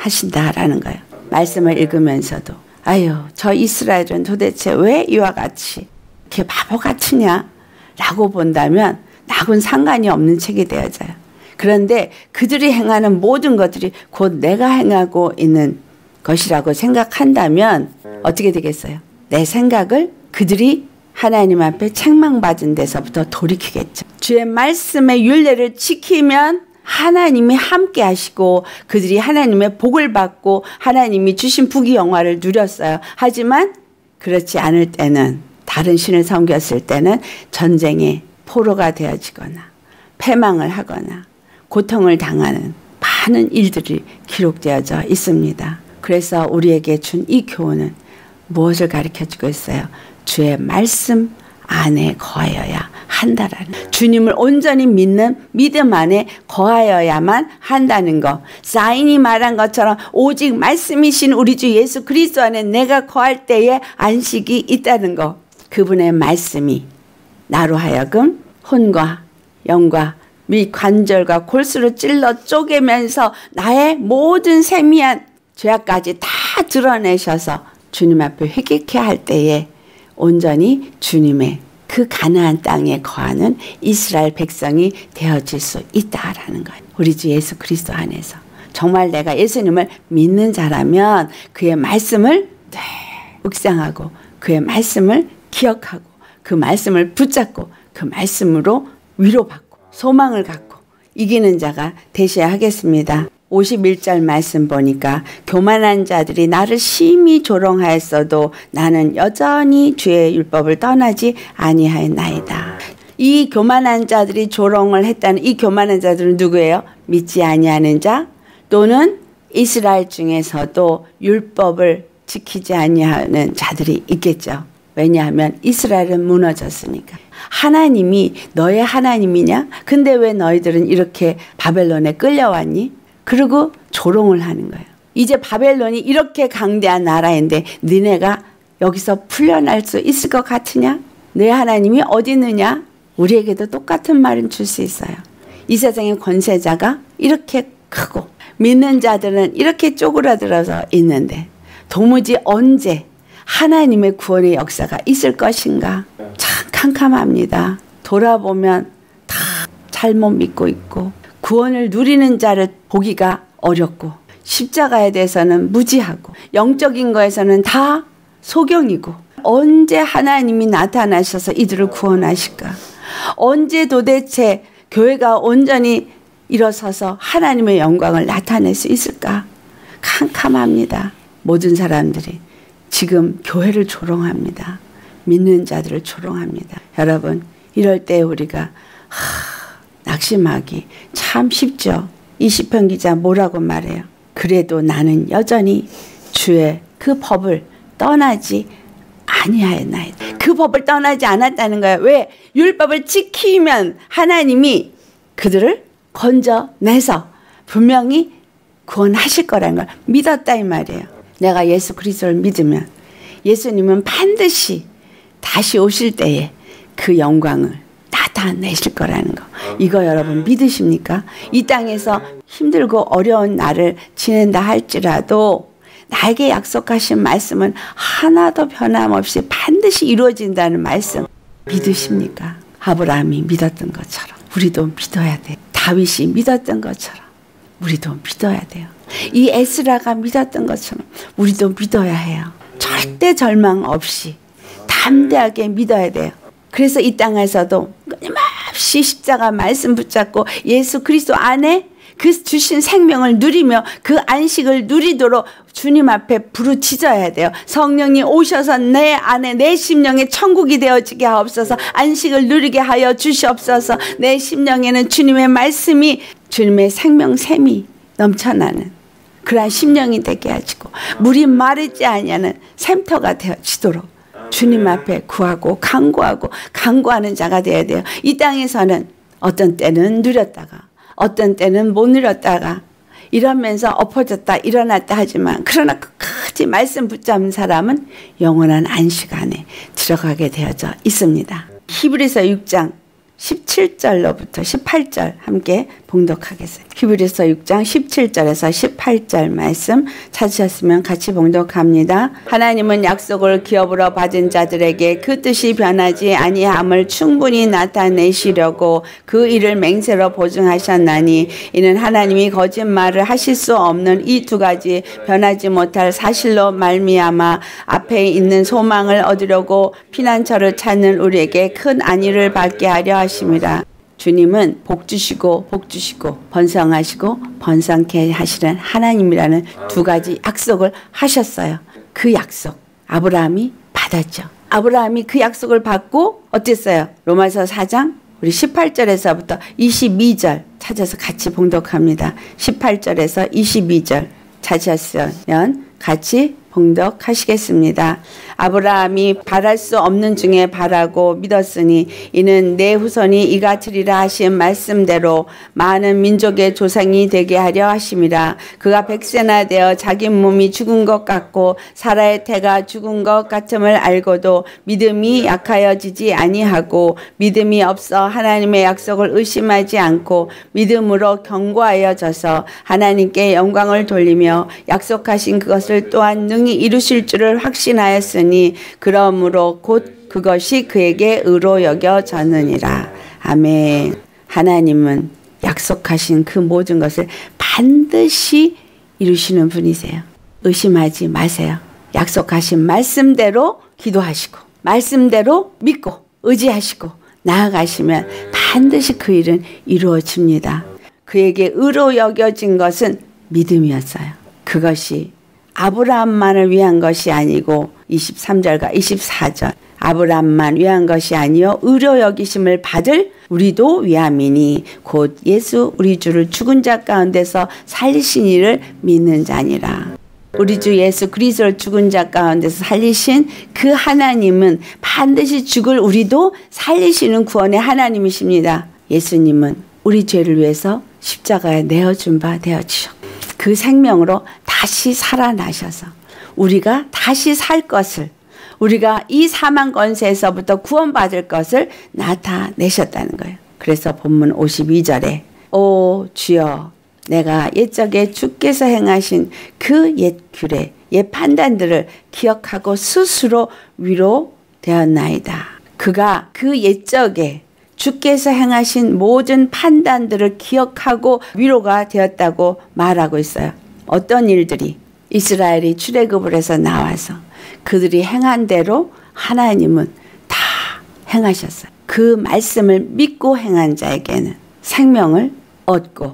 하신다라는 거예요. 말씀을 읽으면서도 아유, 저 이스라엘은 도대체 왜 이와 같이 이렇게 바보 같으냐 라고 본다면 나하고는 상관이 없는 책이 되어져요. 그런데 그들이 행하는 모든 것들이 곧 내가 행하고 있는 것이라고 생각한다면 어떻게 되겠어요? 내 생각을 그들이 하나님 앞에 책망받은 데서부터 돌이키겠죠. 주의 말씀의 율례를 지키면 하나님이 함께 하시고 그들이 하나님의 복을 받고 하나님이 주신 부귀 영화를 누렸어요. 하지만 그렇지 않을 때는, 다른 신을 섬겼을 때는 전쟁의 포로가 되어지거나 패망을 하거나 고통을 당하는 많은 일들이 기록되어져 있습니다. 그래서 우리에게 준 이 교훈은 무엇을 가르쳐주고 있어요? 주의 말씀 안에 거하여야 한다라는, 주님을 온전히 믿는 믿음 안에 거하여야만 한다는 거. 사인이 말한 것처럼 오직 말씀이신 우리 주 예수 그리스도 안에 내가 거할 때에 안식이 있다는 거. 그분의 말씀이 나로 하여금 혼과 영과 및 관절과 골수를 찔러 쪼개면서 나의 모든 세미한 죄악까지 다 드러내셔서 주님 앞에 회개케 할 때에 온전히 주님의 그 가나안 땅에 거하는 이스라엘 백성이 되어질 수 있다라는 거예요. 우리 주 예수 그리스도 안에서 정말 내가 예수님을 믿는 자라면 그의 말씀을 네, 묵상하고 그의 말씀을 기억하고 그 말씀을 붙잡고 그 말씀으로 위로받고 소망을 갖고 이기는 자가 되셔야 하겠습니다. 오십일 절 말씀 보니까 교만한 자들이 나를 심히 조롱하였어도 나는 여전히 주의 율법을 떠나지 아니하였나이다. 이 교만한 자들이 조롱을 했다는 이 교만한 자들은 누구예요? 믿지 아니하는 자 또는 이스라엘 중에서도 율법을 지키지 아니하는 자들이 있겠죠. 왜냐하면 이스라엘은 무너졌으니까. 하나님이 너의 하나님이냐? 근데 왜 너희들은 이렇게 바벨론에 끌려왔니? 그리고 조롱을 하는 거예요. 이제 바벨론이 이렇게 강대한 나라인데 너네가 여기서 풀려날 수 있을 것 같으냐? 내 하나님이 어디 있느냐? 우리에게도 똑같은 말은 줄 수 있어요. 이 세상의 권세자가 이렇게 크고 믿는 자들은 이렇게 쪼그라들어서 있는데 도무지 언제 하나님의 구원의 역사가 있을 것인가? 참 캄캄합니다. 돌아보면 다 잘못 믿고 있고 구원을 누리는 자를 보기가 어렵고 십자가에 대해서는 무지하고 영적인 거에서는 다 소경이고 언제 하나님이 나타나셔서 이들을 구원하실까? 언제 도대체 교회가 온전히 일어서서 하나님의 영광을 나타낼 수 있을까? 캄캄합니다. 모든 사람들이 지금 교회를 조롱합니다. 믿는 자들을 조롱합니다. 여러분, 이럴 때 우리가 하, 낙심하기 참 쉽죠. 이 시편 기자 뭐라고 말해요? 그래도 나는 여전히 주의 그 법을 떠나지 아니하였나이다. 그 법을 떠나지 않았다는 거예요. 왜? 율법을 지키면 하나님이 그들을 건져내서 분명히 구원하실 거라는 걸 믿었다 이 말이에요. 내가 예수 그리스도를 믿으면 예수님은 반드시 다시 오실 때에 그 영광을 나타내실 거라는 거. 이거 여러분 믿으십니까? 이 땅에서 힘들고 어려운 날을 지낸다 할지라도 나에게 약속하신 말씀은 하나도 변함없이 반드시 이루어진다는 말씀 믿으십니까? 아브라함이 믿었던 것처럼 우리도 믿어야 돼요. 다윗이 믿었던 것처럼 우리도 믿어야 돼요. 이 에스라가 믿었던 것처럼 우리도 믿어야 해요. 절대 절망 없이 담대하게 믿어야 돼요. 그래서 이 땅에서도 끊임없이 십자가 말씀 붙잡고 예수 그리스도 안에 그 주신 생명을 누리며 그 안식을 누리도록 주님 앞에 부르짖어야 돼요. 성령님 오셔서 내 안에 내 심령에 천국이 되어지게 하옵소서. 안식을 누리게 하여 주시옵소서. 내 심령에는 주님의 말씀이 주님의 생명샘이 넘쳐나는 그러한 심령이 되게 하시고 물이 마르지 아니하는 샘터가 되어지도록 주님 앞에 구하고 간구하고 간구하는 자가 되어야 돼요. 이 땅에서는 어떤 때는 누렸다가 어떤 때는 못 누렸다가 이러면서 엎어졌다 일어났다 하지만 그러나 끝까지 말씀 붙잡은 사람은 영원한 안식 안에 들어가게 되어져 있습니다. 히브리서 육 장 십칠 절로부터 십팔 절 함께 봉독하겠습니다. 히브리서 육 장 십칠 절에서 십팔 절 말씀 찾으셨으면 같이 봉독합니다. 하나님은 약속을 기업으로 받은 자들에게 그 뜻이 변하지 아니함을 충분히 나타내시려고 그 일을 맹세로 보증하셨나니 이는 하나님이 거짓말을 하실 수 없는 이 두 가지 변하지 못할 사실로 말미암아 앞에 있는 소망을 얻으려고 피난처를 찾는 우리에게 큰 안위를 받게 하려 하십니다. 주님은 복 주시고 복 주시고 번성하시고 번성케 하시는 하나님이라는 두 가지 약속을 하셨어요. 그 약속 아브라함이 받았죠. 아브라함이 그 약속을 받고 어땠어요? 로마서 사 장 우리 십팔 절에서부터 이십이 절 찾아서 같이 봉독합니다. 십팔 절에서 이십이 절 찾으셨으면 같이 봉독하시겠습니다. 아브라함이 바랄 수 없는 중에 바라고 믿었으니 이는 내 후손이 이같으리라 하신 말씀대로 많은 민족의 조상이 되게 하려 하심이라. 그가 백세나 되어 자기 몸이 죽은 것 같고 사라의 태가 죽은 것 같음을 알고도 믿음이 약하여지지 아니하고 믿음이 없어 하나님의 약속을 의심하지 않고 믿음으로 견고하여져서 하나님께 영광을 돌리며 약속하신 그것을 또한 능히 이루실 줄을 확신하였으니 그러므로 곧 그것이 그에게 의로 여겨졌느니라. 아멘. 하나님은 약속하신 그 모든 것을 반드시 이루시는 분이세요. 의심하지 마세요. 약속하신 말씀대로 기도하시고 말씀대로 믿고 의지하시고 나아가시면 반드시 그 일은 이루어집니다. 그에게 의로 여겨진 것은 믿음이었어요. 그것이 아브라함만을 위한 것이 아니고 이십삼 절과 이십사 절 아브라함만 위한 것이 아니요 의로 여기심을 받을 우리도 위함이니 곧 예수 우리 주를 죽은 자 가운데서 살리신 이를 믿는 자니라. 우리 주 예수 그리스도를 죽은 자 가운데서 살리신 그 하나님은 반드시 죽을 우리도 살리시는 구원의 하나님이십니다. 예수님은 우리 죄를 위해서 십자가에 내어준 바 되어주셨고 그 생명으로 다시 살아나셔서 우리가 다시 살 것을 우리가 이 사망 권세에서부터 구원받을 것을 나타내셨다는 거예요. 그래서 본문 오십이 절에 오 주여 내가 옛적에 주께서 행하신 그 옛 규례 옛 판단들을 기억하고 스스로 위로되었나이다. 그가 그 옛적에 주께서 행하신 모든 판단들을 기억하고 위로가 되었다고 말하고 있어요. 어떤 일들이 이스라엘이 출애굽을 해서 나와서 그들이 행한 대로 하나님은 다 행하셨어요. 그 말씀을 믿고 행한 자에게는 생명을 얻고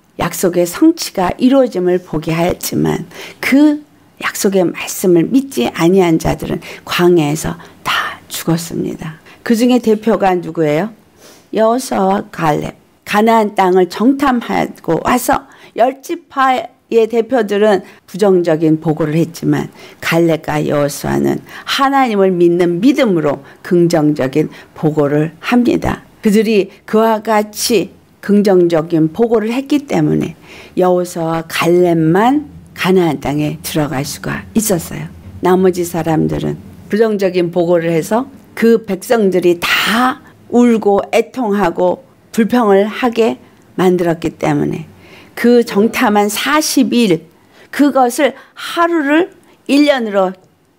약속의 성취가 이루어짐을 보게 하였지만 그 약속의 말씀을 믿지 아니한 자들은 광야에서 다 죽었습니다. 그 중에 대표가 누구예요? 여호수아와 갈렙. 가나안 땅을 정탐하고 와서 열 지파의 대표들은 부정적인 보고를 했지만 갈렙과 여호수아는 하나님을 믿는 믿음으로 긍정적인 보고를 합니다. 그들이 그와 같이 긍정적인 보고를 했기 때문에 여호수아와 갈렙만 가나안 땅에 들어갈 수가 있었어요. 나머지 사람들은 부정적인 보고를 해서 그 백성들이 다 울고 애통하고 불평을 하게 만들었기 때문에 그 정탐한 사십 일 그것을 하루를 일 년으로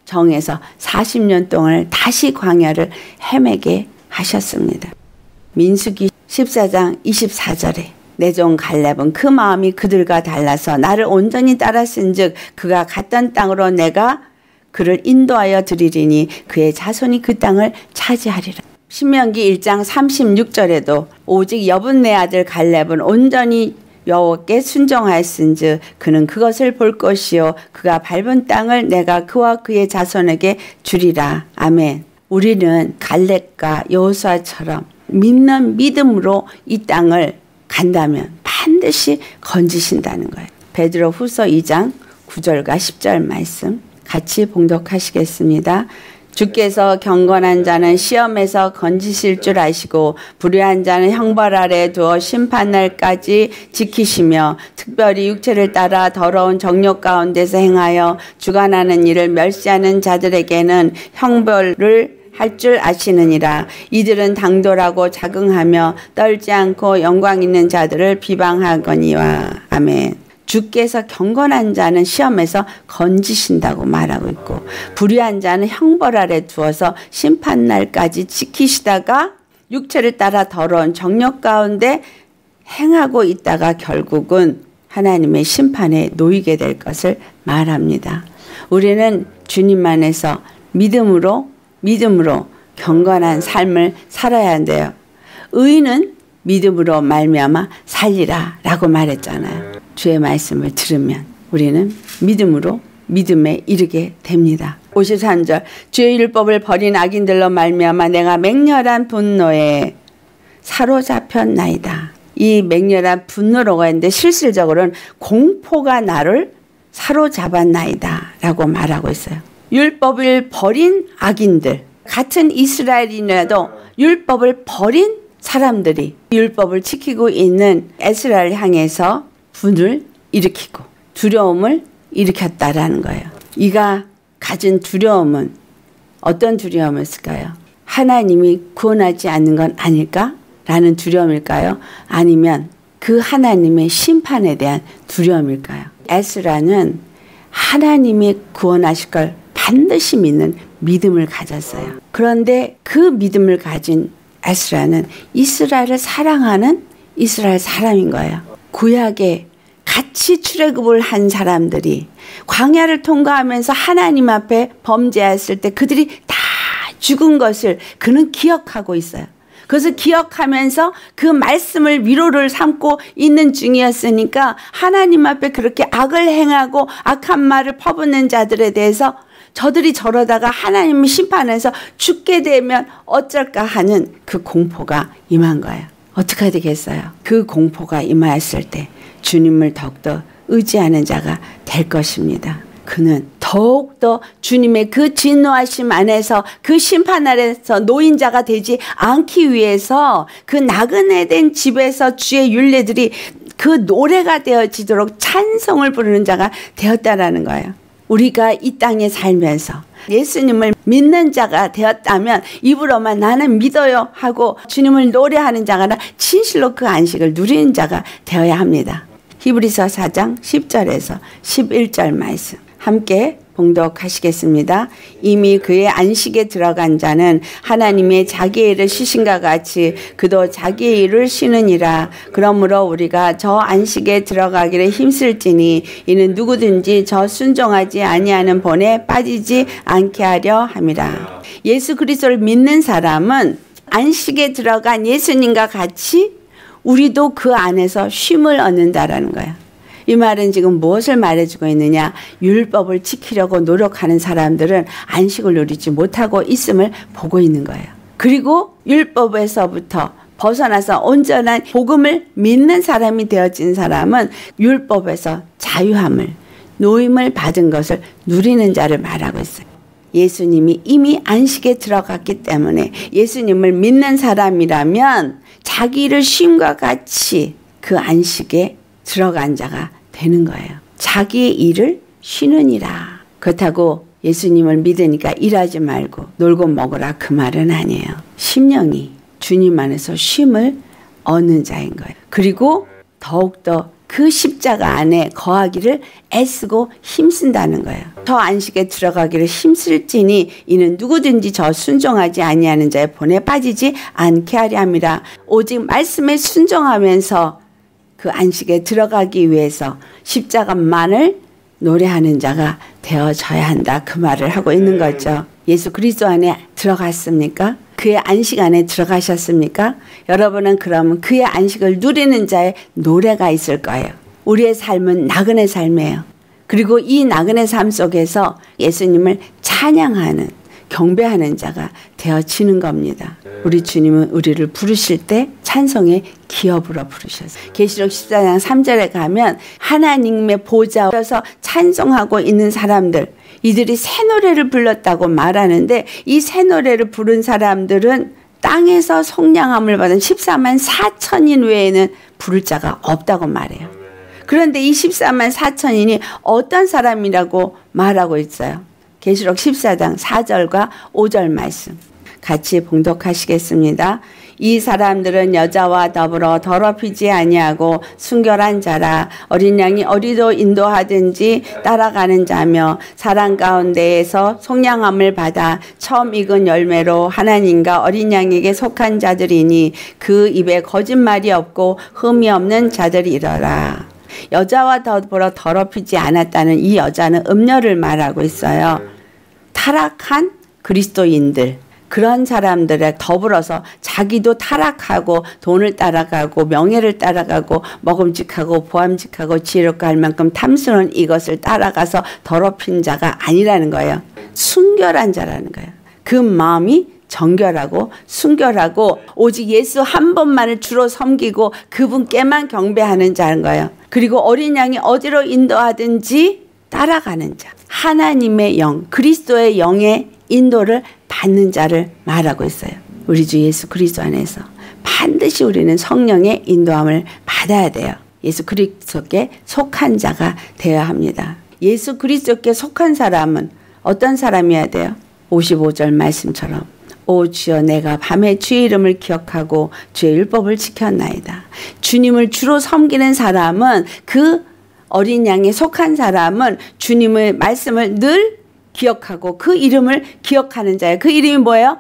정해서 사십 년 동안 다시 광야를 헤매게 하셨습니다. 민수기 십사 장 이십사 절에 내 종 갈렙은 그 마음이 그들과 달라서 나를 온전히 따랐은즉 그가 갔던 땅으로 내가 그를 인도하여 드리리니 그의 자손이 그 땅을 차지하리라. 신명기 일 장 삼십육 절에도 오직 여분네 아들 갈렙은 온전히 여호와께 순종하였은즉 그는 그것을 볼 것이요 그가 밟은 땅을 내가 그와 그의 자손에게 주리라. 아멘. 우리는 갈렙과 여호수아처럼 믿는 믿음으로 이 땅을 간다면 반드시 건지신다는 거예요. 베드로 후서 이 장 구 절과 십 절 말씀 같이 봉독하시겠습니다. 주께서 경건한 자는 시험에서 건지실 줄 아시고 불의한 자는 형벌 아래 두어 심판날까지 지키시며 특별히 육체를 따라 더러운 정욕 가운데서 행하여 주관하는 일을 멸시하는 자들에게는 형벌을 할 줄 아시느니라. 이들은 당돌하고 자긍하며 떨지 않고 영광 있는 자들을 비방하거니와. 아멘. 주께서 경건한 자는 시험에서 건지신다고 말하고 있고 불의한 자는 형벌 아래 두어서 심판날까지 지키시다가 육체를 따라 더러운 정욕 가운데 행하고 있다가 결국은 하나님의 심판에 놓이게 될 것을 말합니다. 우리는 주님 안에서 믿음으로 믿음으로 경건한 삶을 살아야 한대요. 의인은 믿음으로 말미암아 살리라 라고 말했잖아요. 주의 말씀을 들으면 우리는 믿음으로 믿음에 이르게 됩니다. 오십삼 절 주의 율법을 버린 악인들로 말미암아 내가 맹렬한 분노에 사로잡혔나이다. 이 맹렬한 분노라고 했는데 실질적으로는 공포가 나를 사로잡았나이다 라고 말하고 있어요. 율법을 버린 악인들, 같은 이스라엘인에도 율법을 버린 사람들이 율법을 지키고 있는 에스라를 향해서 분을 일으키고 두려움을 일으켰다라는 거예요. 이가 가진 두려움은 어떤 두려움이었을까요? 하나님이 구원하지 않는 건 아닐까? 라는 두려움일까요? 아니면 그 하나님의 심판에 대한 두려움일까요? 에스라는 하나님이 구원하실 걸 반드시 믿는 믿음을 가졌어요. 그런데 그 믿음을 가진 에스라는 이스라엘을 사랑하는 이스라엘 사람인 거예요. 구약에 같이 출애굽을 한 사람들이 광야를 통과하면서 하나님 앞에 범죄했을 때 그들이 다 죽은 것을 그는 기억하고 있어요. 그것을 기억하면서 그 말씀을 위로를 삼고 있는 중이었으니까 하나님 앞에 그렇게 악을 행하고 악한 말을 퍼붓는 자들에 대해서 저들이 저러다가 하나님의 심판에서 죽게 되면 어쩔까 하는 그 공포가 임한 거예요. 어떻게 되겠어요? 그 공포가 임하였을 때 주님을 더욱더 의지하는 자가 될 것입니다. 그는 더욱더 주님의 그 진노하심 안에서 그 심판 아래서 노인자가 되지 않기 위해서 그 나그네 된 집에서 주의 율례들이 그 노래가 되어지도록 찬송을 부르는 자가 되었다라는 거예요. 우리가 이 땅에 살면서 예수님을 믿는 자가 되었다면 입으로만 나는 믿어요 하고 주님을 노래하는 자가 아니라 진실로 그 안식을 누리는 자가 되어야 합니다. 히브리서 사 장 십 절에서 십일 절 말씀 함께 봉독하시겠습니다. 이미 그의 안식에 들어간 자는 하나님의 자기의 일을 쉬신가 같이 그도 자기의 일을 쉬느니라. 그러므로 우리가 저 안식에 들어가기를 힘쓸지니 이는 누구든지 저 순종하지 아니하는 본에 빠지지 않게 하려 함이라. 예수 그리스도를 믿는 사람은 안식에 들어간 예수님과 같이 우리도 그 안에서 쉼을 얻는다라는 거야. 이 말은 지금 무엇을 말해주고 있느냐? 율법을 지키려고 노력하는 사람들은 안식을 누리지 못하고 있음을 보고 있는 거예요. 그리고 율법에서부터 벗어나서 온전한 복음을 믿는 사람이 되어진 사람은 율법에서 자유함을, 노임을 받은 것을 누리는 자를 말하고 있어요. 예수님이 이미 안식에 들어갔기 때문에 예수님을 믿는 사람이라면 자기를 쉼과 같이 그 안식에 들어간 자가 되는 거예요. 자기의 일을 쉬느니라. 그렇다고 예수님을 믿으니까 일하지 말고 놀고 먹으라 그 말은 아니에요. 심령이 주님 안에서 쉼을 얻는 자인 거예요. 그리고 더욱더 그 십자가 안에 거하기를 애쓰고 힘쓴다는 거예요. 저 안식에 들어가기를 힘쓸지니 이는 누구든지 저 순종하지 아니하는 자의 본에 빠지지 않게 하려 함이라. 오직 말씀에 순종하면서 그 안식에 들어가기 위해서 십자가만을 노래하는 자가 되어져야 한다. 그 말을 하고 있는 거죠. 예수 그리스도 안에 들어갔습니까? 그의 안식 안에 들어가셨습니까? 여러분은 그러면 그의 안식을 누리는 자의 노래가 있을 거예요. 우리의 삶은 나그네 삶이에요. 그리고 이 나그네 삶 속에서 예수님을 찬양하는, 경배하는 자가 되어지는 겁니다. 우리 주님은 우리를 부르실 때 찬송의 기업으로 부르셨어요. 계시록 십사 장 삼 절에 가면 하나님의 보좌에서 찬송하고 있는 사람들, 이들이 새 노래를 불렀다고 말하는데 이 새 노래를 부른 사람들은 땅에서 속량함을 받은 십사만 사천인 외에는 부를 자가 없다고 말해요. 그런데 이 십사만 사천인이 어떤 사람이라고 말하고 있어요. 계시록 십사 장 사 절과 오 절 말씀 같이 봉독하시겠습니다. 이 사람들은 여자와 더불어 더럽히지 아니하고 순결한 자라. 어린 양이 어디로 인도하든지 따라가는 자며 사랑 가운데에서 속량함을 받아 처음 익은 열매로 하나님과 어린 양에게 속한 자들이니 그 입에 거짓말이 없고 흠이 없는 자들이러라. 여자와 더불어 더럽히지 않았다는 이 여자는 음녀를 말하고 있어요. 타락한 그리스도인들, 그런 사람들에 더불어서 자기도 타락하고 돈을 따라가고 명예를 따라가고 먹음직하고 보암직하고 지혜롭고 할 만큼 탐스러운 이것을 따라가서 더럽힌 자가 아니라는 거예요. 순결한 자라는 거예요. 그 마음이 정결하고 순결하고 오직 예수 한 분만을 주로 섬기고 그분께만 경배하는 자인 거예요. 그리고 어린 양이 어디로 인도하든지 따라가는 자, 하나님의 영, 그리스도의 영의 인도를 받는 자를 말하고 있어요. 우리 주 예수 그리스도 안에서 반드시 우리는 성령의 인도함을 받아야 돼요. 예수 그리스도께 속한 자가 되어야 합니다. 예수 그리스도께 속한 사람은 어떤 사람이어야 돼요? 오십오 절 말씀처럼 오 주여 내가 밤에 주의 이름을 기억하고 주의 율법을 지켰나이다. 주님을 주로 섬기는 사람은, 그 어린 양에 속한 사람은 주님의 말씀을 늘 기억하고 그 이름을 기억하는 자예요. 그 이름이 뭐예요?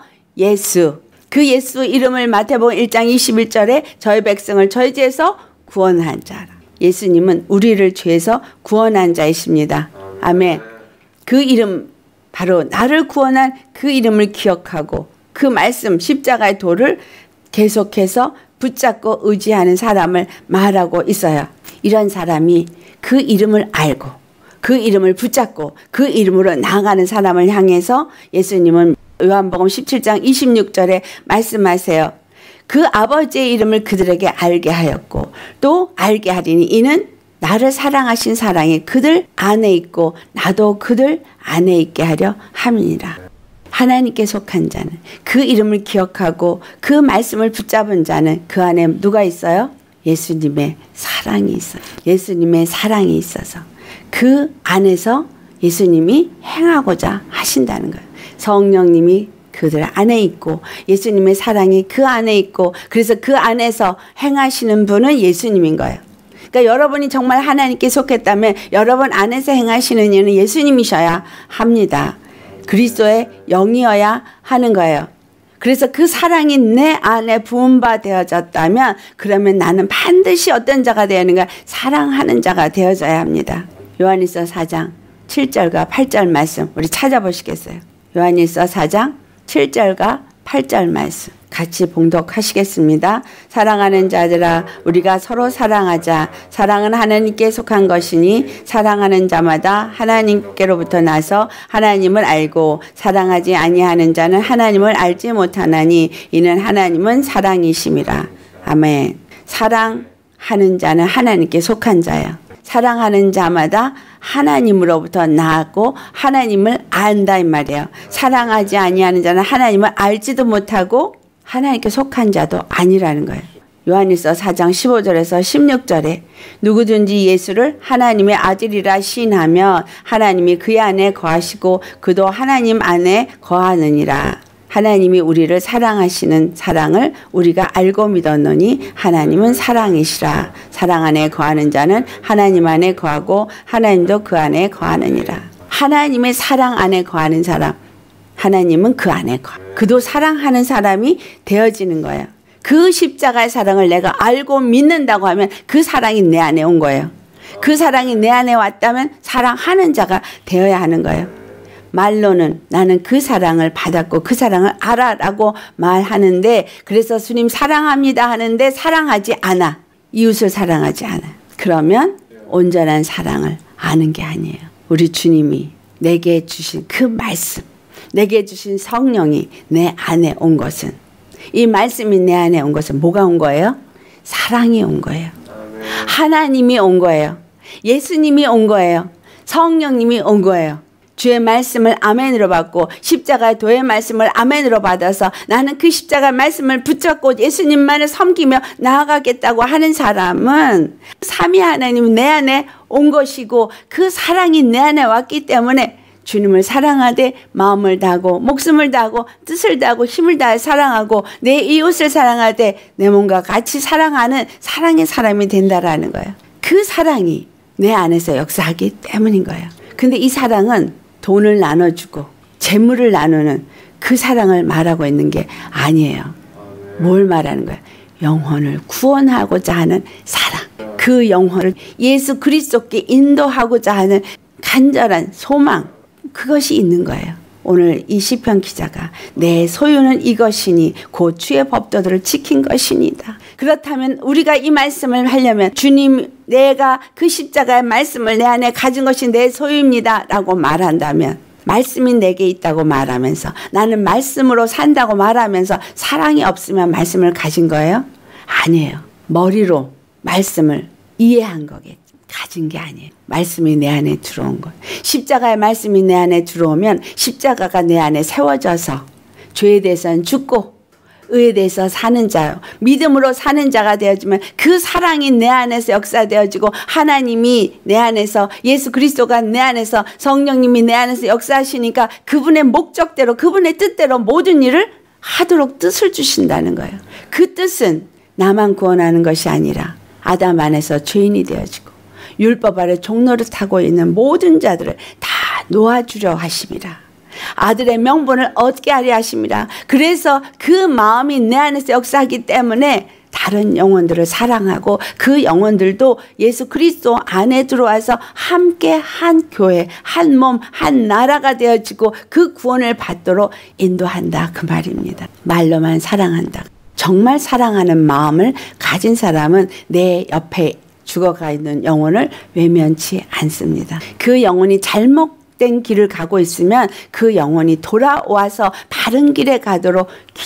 예수. 그 예수 이름을 마태복음 일 장 이십일 절에 저희 백성을 저희 죄에서 구원한 자라. 예수님은 우리를 죄에서 구원한 자이십니다. 아멘. 그 이름, 바로 나를 구원한 그 이름을 기억하고 그 말씀 십자가의 도를 계속해서 붙잡고 의지하는 사람을 말하고 있어요. 이런 사람이 그 이름을 알고 그 이름을 붙잡고 그 이름으로 나아가는 사람을 향해서 예수님은 요한복음 십칠 장 이십육 절에 말씀하세요. 그 아버지의 이름을 그들에게 알게 하였고 또 알게 하리니 이는 나를 사랑하신 사랑이 그들 안에 있고 나도 그들 안에 있게 하려 함이니라. 하나님께 속한 자는, 그 이름을 기억하고 그 말씀을 붙잡은 자는 그 안에 누가 있어요? 예수님의 사랑이 있어요. 예수님의 사랑이 있어서 그 안에서 예수님이 행하고자 하신다는 거예요. 성령님이 그들 안에 있고 예수님의 사랑이 그 안에 있고, 그래서 그 안에서 행하시는 분은 예수님인 거예요. 그러니까 여러분이 정말 하나님께 속했다면 여러분 안에서 행하시는 일은 예수님이셔야 합니다. 그리스도의 영이어야 하는 거예요. 그래서 그 사랑이 내 안에 부은 바 되어졌다면 그러면 나는 반드시 어떤 자가 되는가? 사랑하는 자가 되어져야 합니다. 요한일서 사 장 칠 절과 팔 절 말씀 우리 찾아보시겠어요? 요한일서 사 장 칠 절과 팔 절 말씀 같이 봉독하시겠습니다. 사랑하는 자들아 우리가 서로 사랑하자. 사랑은 하나님께 속한 것이니 사랑하는 자마다 하나님께로부터 나서 하나님을 알고 사랑하지 아니하는 자는 하나님을 알지 못하나니 이는 하나님은 사랑이심이라. 아멘. 사랑하는 자는 하나님께 속한 자예요. 사랑하는 자마다 하나님으로부터 나았고 하나님을 안다 이 말이에요. 사랑하지 아니하는 자는 하나님을 알지도 못하고 하나님께 속한 자도 아니라는 거예요. 요한일서 사 장 십오 절에서 십육 절에 누구든지 예수를 하나님의 아들이라 시인하면 하나님이 그 안에 거하시고 그도 하나님 안에 거하느니라. 하나님이 우리를 사랑하시는 사랑을 우리가 알고 믿었노니 하나님은 사랑이시라. 사랑 안에 거하는 자는 하나님 안에 거하고 하나님도 그 안에 거하느니라. 하나님의 사랑 안에 거하는 사람, 하나님은 그 안에 거하. 그도 사랑하는 사람이 되어지는 거예요. 그 십자가의 사랑을 내가 알고 믿는다고 하면 그 사랑이 내 안에 온 거예요. 그 사랑이 내 안에 왔다면 사랑하는 자가 되어야 하는 거예요. 말로는 나는 그 사랑을 받았고 그 사랑을 알아라고 말하는데 그래서 주님 사랑합니다 하는데 사랑하지 않아. 이웃을 사랑하지 않아. 그러면 온전한 사랑을 아는 게 아니에요. 우리 주님이 내게 주신 그 말씀, 내게 주신 성령이 내 안에 온 것은, 이 말씀이 내 안에 온 것은 뭐가 온 거예요? 사랑이 온 거예요. 하나님이 온 거예요. 예수님이 온 거예요. 성령님이 온 거예요. 주의 말씀을 아멘으로 받고 십자가의 도의 말씀을 아멘으로 받아서 나는 그 십자가의 말씀을 붙잡고 예수님만을 섬기며 나아가겠다고 하는 사람은 삼위 하나님은 내 안에 온 것이고 그 사랑이 내 안에 왔기 때문에 주님을 사랑하되 마음을 다하고 목숨을 다하고 뜻을 다하고 힘을 다해 사랑하고 내 이웃을 사랑하되 내 몸과 같이 사랑하는 사랑의 사람이 된다라는 거예요. 그 사랑이 내 안에서 역사하기 때문인 거예요. 근데 이 사랑은 돈을 나눠주고 재물을 나누는 그 사랑을 말하고 있는 게 아니에요. 뭘 말하는 거야? 영혼을 구원하고자 하는 사랑. 그 영혼을 예수 그리스도께 인도하고자 하는 간절한 소망. 그것이 있는 거예요. 오늘 이 시편 기자가 내 소유는 이것이니 곧 주의 법도들을 지킨 것이니다. 그렇다면 우리가 이 말씀을 하려면 주님 내가 그 십자가의 말씀을 내 안에 가진 것이 내 소유입니다 라고 말한다면 말씀이 내게 있다고 말하면서 나는 말씀으로 산다고 말하면서 사랑이 없으면 말씀을 가진 거예요? 아니에요. 머리로 말씀을 이해한 거겠죠. 가진 게 아니에요. 말씀이 내 안에 들어온 것. 십자가의 말씀이 내 안에 들어오면 십자가가 내 안에 세워져서 죄에 대해서는 죽고 의에 대해서 사는 자요. 믿음으로 사는 자가 되어지면 그 사랑이 내 안에서 역사되어지고 하나님이 내 안에서 예수 그리스도가 내 안에서 성령님이 내 안에서 역사하시니까 그분의 목적대로 그분의 뜻대로 모든 일을 하도록 뜻을 주신다는 거예요. 그 뜻은 나만 구원하는 것이 아니라 아담 안에서 죄인이 되어지고 율법 아래 종노릇하고 있는 모든 자들을 다 놓아주려 하심이라. 아들의 명분을 얻게 하려 하심이라. 그래서 그 마음이 내 안에서 역사하기 때문에 다른 영혼들을 사랑하고 그 영혼들도 예수 그리스도 안에 들어와서 함께 한 교회, 한 몸, 한 나라가 되어지고 그 구원을 받도록 인도한다 그 말입니다. 말로만 사랑한다. 정말 사랑하는 마음을 가진 사람은 내 옆에 죽어가 있는 영혼을 외면치 않습니다. 그 영혼이 잘못된 길을 가고 있으면 그 영혼이 돌아와서 바른 길에 가도록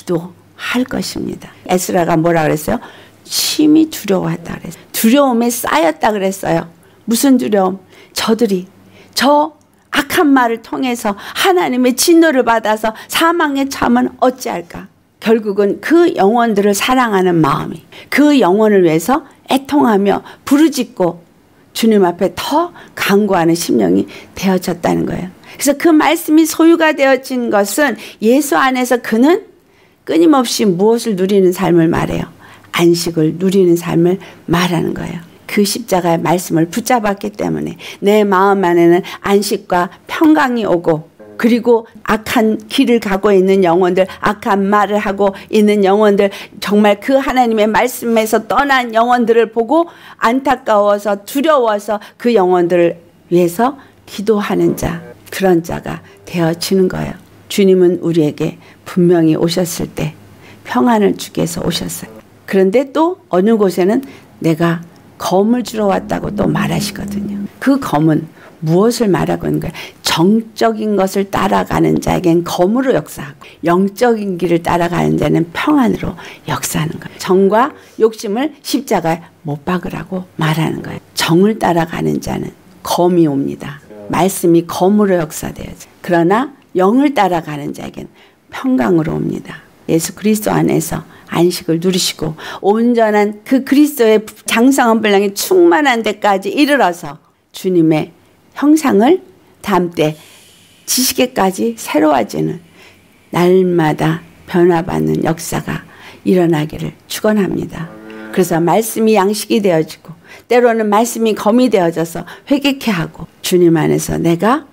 기도할 것입니다. 에스라가 뭐라 그랬어요? 심히 두려워했다 그랬어요. 두려움에 쌓였다 그랬어요. 무슨 두려움? 저들이 저 악한 말을 통해서 하나님의 진노를 받아서 사망에 처하면 어찌할까? 결국은 그 영혼들을 사랑하는 마음이 그 영혼을 위해서 애통하며 부르짖고 주님 앞에 더 간구하는 심령이 되어졌다는 거예요. 그래서 그 말씀이 소유가 되어진 것은 예수 안에서 그는 끊임없이 무엇을 누리는 삶을 말해요? 안식을 누리는 삶을 말하는 거예요. 그 십자가의 말씀을 붙잡았기 때문에 내 마음 안에는 안식과 평강이 오고, 그리고 악한 길을 가고 있는 영혼들, 악한 말을 하고 있는 영혼들, 정말 그 하나님의 말씀에서 떠난 영혼들을 보고 안타까워서 두려워서 그 영혼들을 위해서 기도하는 자, 그런 자가 되어지는 거예요. 주님은 우리에게 분명히 오셨을 때 평안을 주기 위해서 오셨어요. 그런데 또 어느 곳에는 내가 검을 주러 왔다고 또 말하시거든요. 그 검은 무엇을 말하고 있는 거예요? 정적인 것을 따라가는 자에겐 검으로 역사하고, 영적인 길을 따라가는 자는 평안으로 역사하는 거예요. 정과 욕심을 십자가에 못 박으라고 말하는 거예요. 정을 따라가는 자는 검이 옵니다. 말씀이 검으로 역사되어져. 그러나 영을 따라가는 자에겐 평강으로 옵니다. 예수 그리스도 안에서 안식을 누리시고 온전한 그 그리스도의 장성한 분량이 충만한 데까지 이르러서 주님의 형상을 담되 지식에까지 새로워지는 날마다 변화받는 역사가 일어나기를 축원합니다. 그래서 말씀이 양식이 되어지고, 때로는 말씀이 검이 되어져서 회개케 하고, 주님 안에서 내가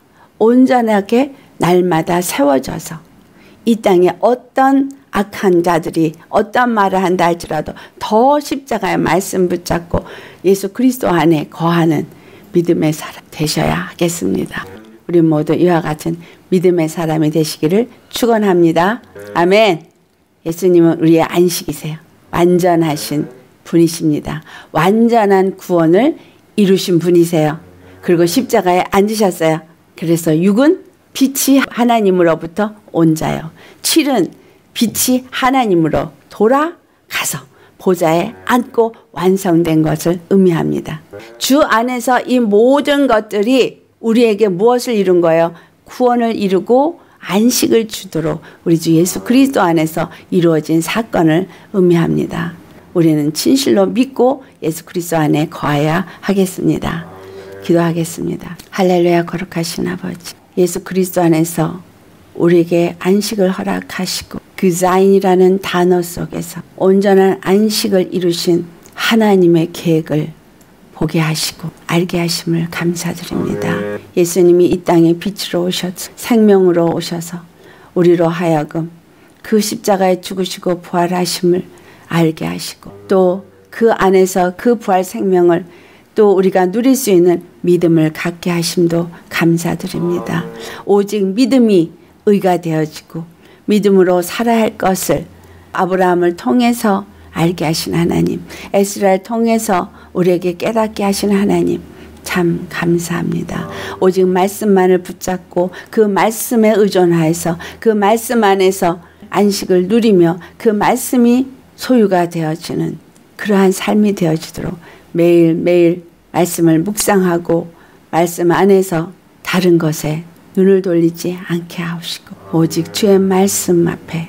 온전하게 날마다 세워져서 이 땅에 어떤 악한 자들이 어떤 말을 한다 할지라도 더 십자가의 말씀 붙잡고 예수 그리스도 안에 거하는 믿음의 사람 되셔야 하겠습니다. 우리 모두 이와 같은 믿음의 사람이 되시기를 축원합니다. 아멘. 예수님은 우리의 안식이세요. 완전하신 분이십니다. 완전한 구원을 이루신 분이세요. 그리고 십자가에 앉으셨어요. 그래서 육은 빛이 하나님으로부터 온 자요, 칠은 빛이 하나님으로 돌아가서 보좌에 앉고 완성된 것을 의미합니다. 주 안에서 이 모든 것들이 우리에게 무엇을 이룬 거예요? 구원을 이루고 안식을 주도록 우리 주 예수 그리스도 안에서 이루어진 사건을 의미합니다. 우리는 진실로 믿고 예수 그리스도 안에 거해야 하겠습니다. 기도하겠습니다. 할렐루야. 거룩하신 아버지, 예수 그리스도 안에서 우리에게 안식을 허락하시고 그 자인이라는 단어 속에서 온전한 안식을 이루신 하나님의 계획을 보게 하시고 알게 하심을 감사드립니다. 예수님이 이 땅에 빛으로 오셔서 생명으로 오셔서 우리로 하여금 그 십자가에 죽으시고 부활하심을 알게 하시고, 또 그 안에서 그 부활 생명을 또 우리가 누릴 수 있는 믿음을 갖게 하심도 감사드립니다. 오직 믿음이 의가 되어지고 믿음으로 살아야 할 것을 아브라함을 통해서 알게 하신 하나님, 에스라를 통해서 우리에게 깨닫게 하신 하나님, 참 감사합니다. 오직 말씀만을 붙잡고 그 말씀에 의존하여서 그 말씀 안에서 안식을 누리며 그 말씀이 소유가 되어지는 그러한 삶이 되어지도록 매일매일 말씀을 묵상하고 말씀 안에서 다른 것에 눈을 돌리지 않게 하시고 오직 주의 말씀 앞에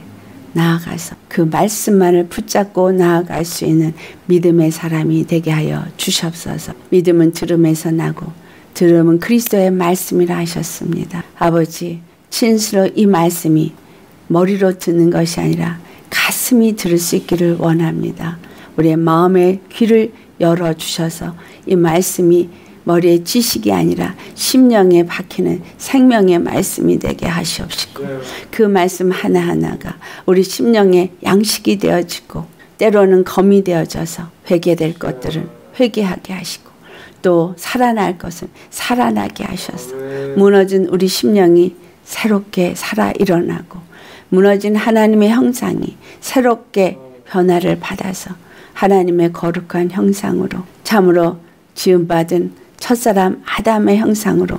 나아가서 그 말씀만을 붙잡고 나아갈 수 있는 믿음의 사람이 되게 하여 주시옵소서. 믿음은 들음에서 나고 들음은 그리스도의 말씀이라 하셨습니다. 아버지, 진실로 이 말씀이 머리로 듣는 것이 아니라 가슴이 들을 수 있기를 원합니다. 우리의 마음의 귀를 열어주셔서 이 말씀이 머리의 지식이 아니라 심령에 박히는 생명의 말씀이 되게 하시옵시고, 그 말씀 하나하나가 우리 심령의 양식이 되어지고 때로는 검이 되어져서 회개될 것들은 회개하게 하시고 또 살아날 것은 살아나게 하셔서 무너진 우리 심령이 새롭게 살아 일어나고 무너진 하나님의 형상이 새롭게 변화를 받아서 하나님의 거룩한 형상으로 참으로 지음받은 첫사람 아담의 형상으로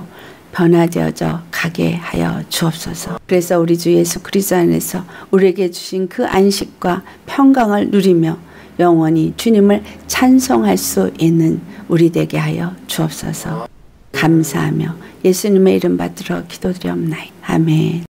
변화되어져 가게 하여 주옵소서. 그래서 우리 주 예수 그리스도 안에서 우리에게 주신 그 안식과 평강을 누리며 영원히 주님을 찬송할 수 있는 우리 되게 하여 주옵소서. 감사하며 예수님의 이름 받들어 기도드리옵나이다. 아멘.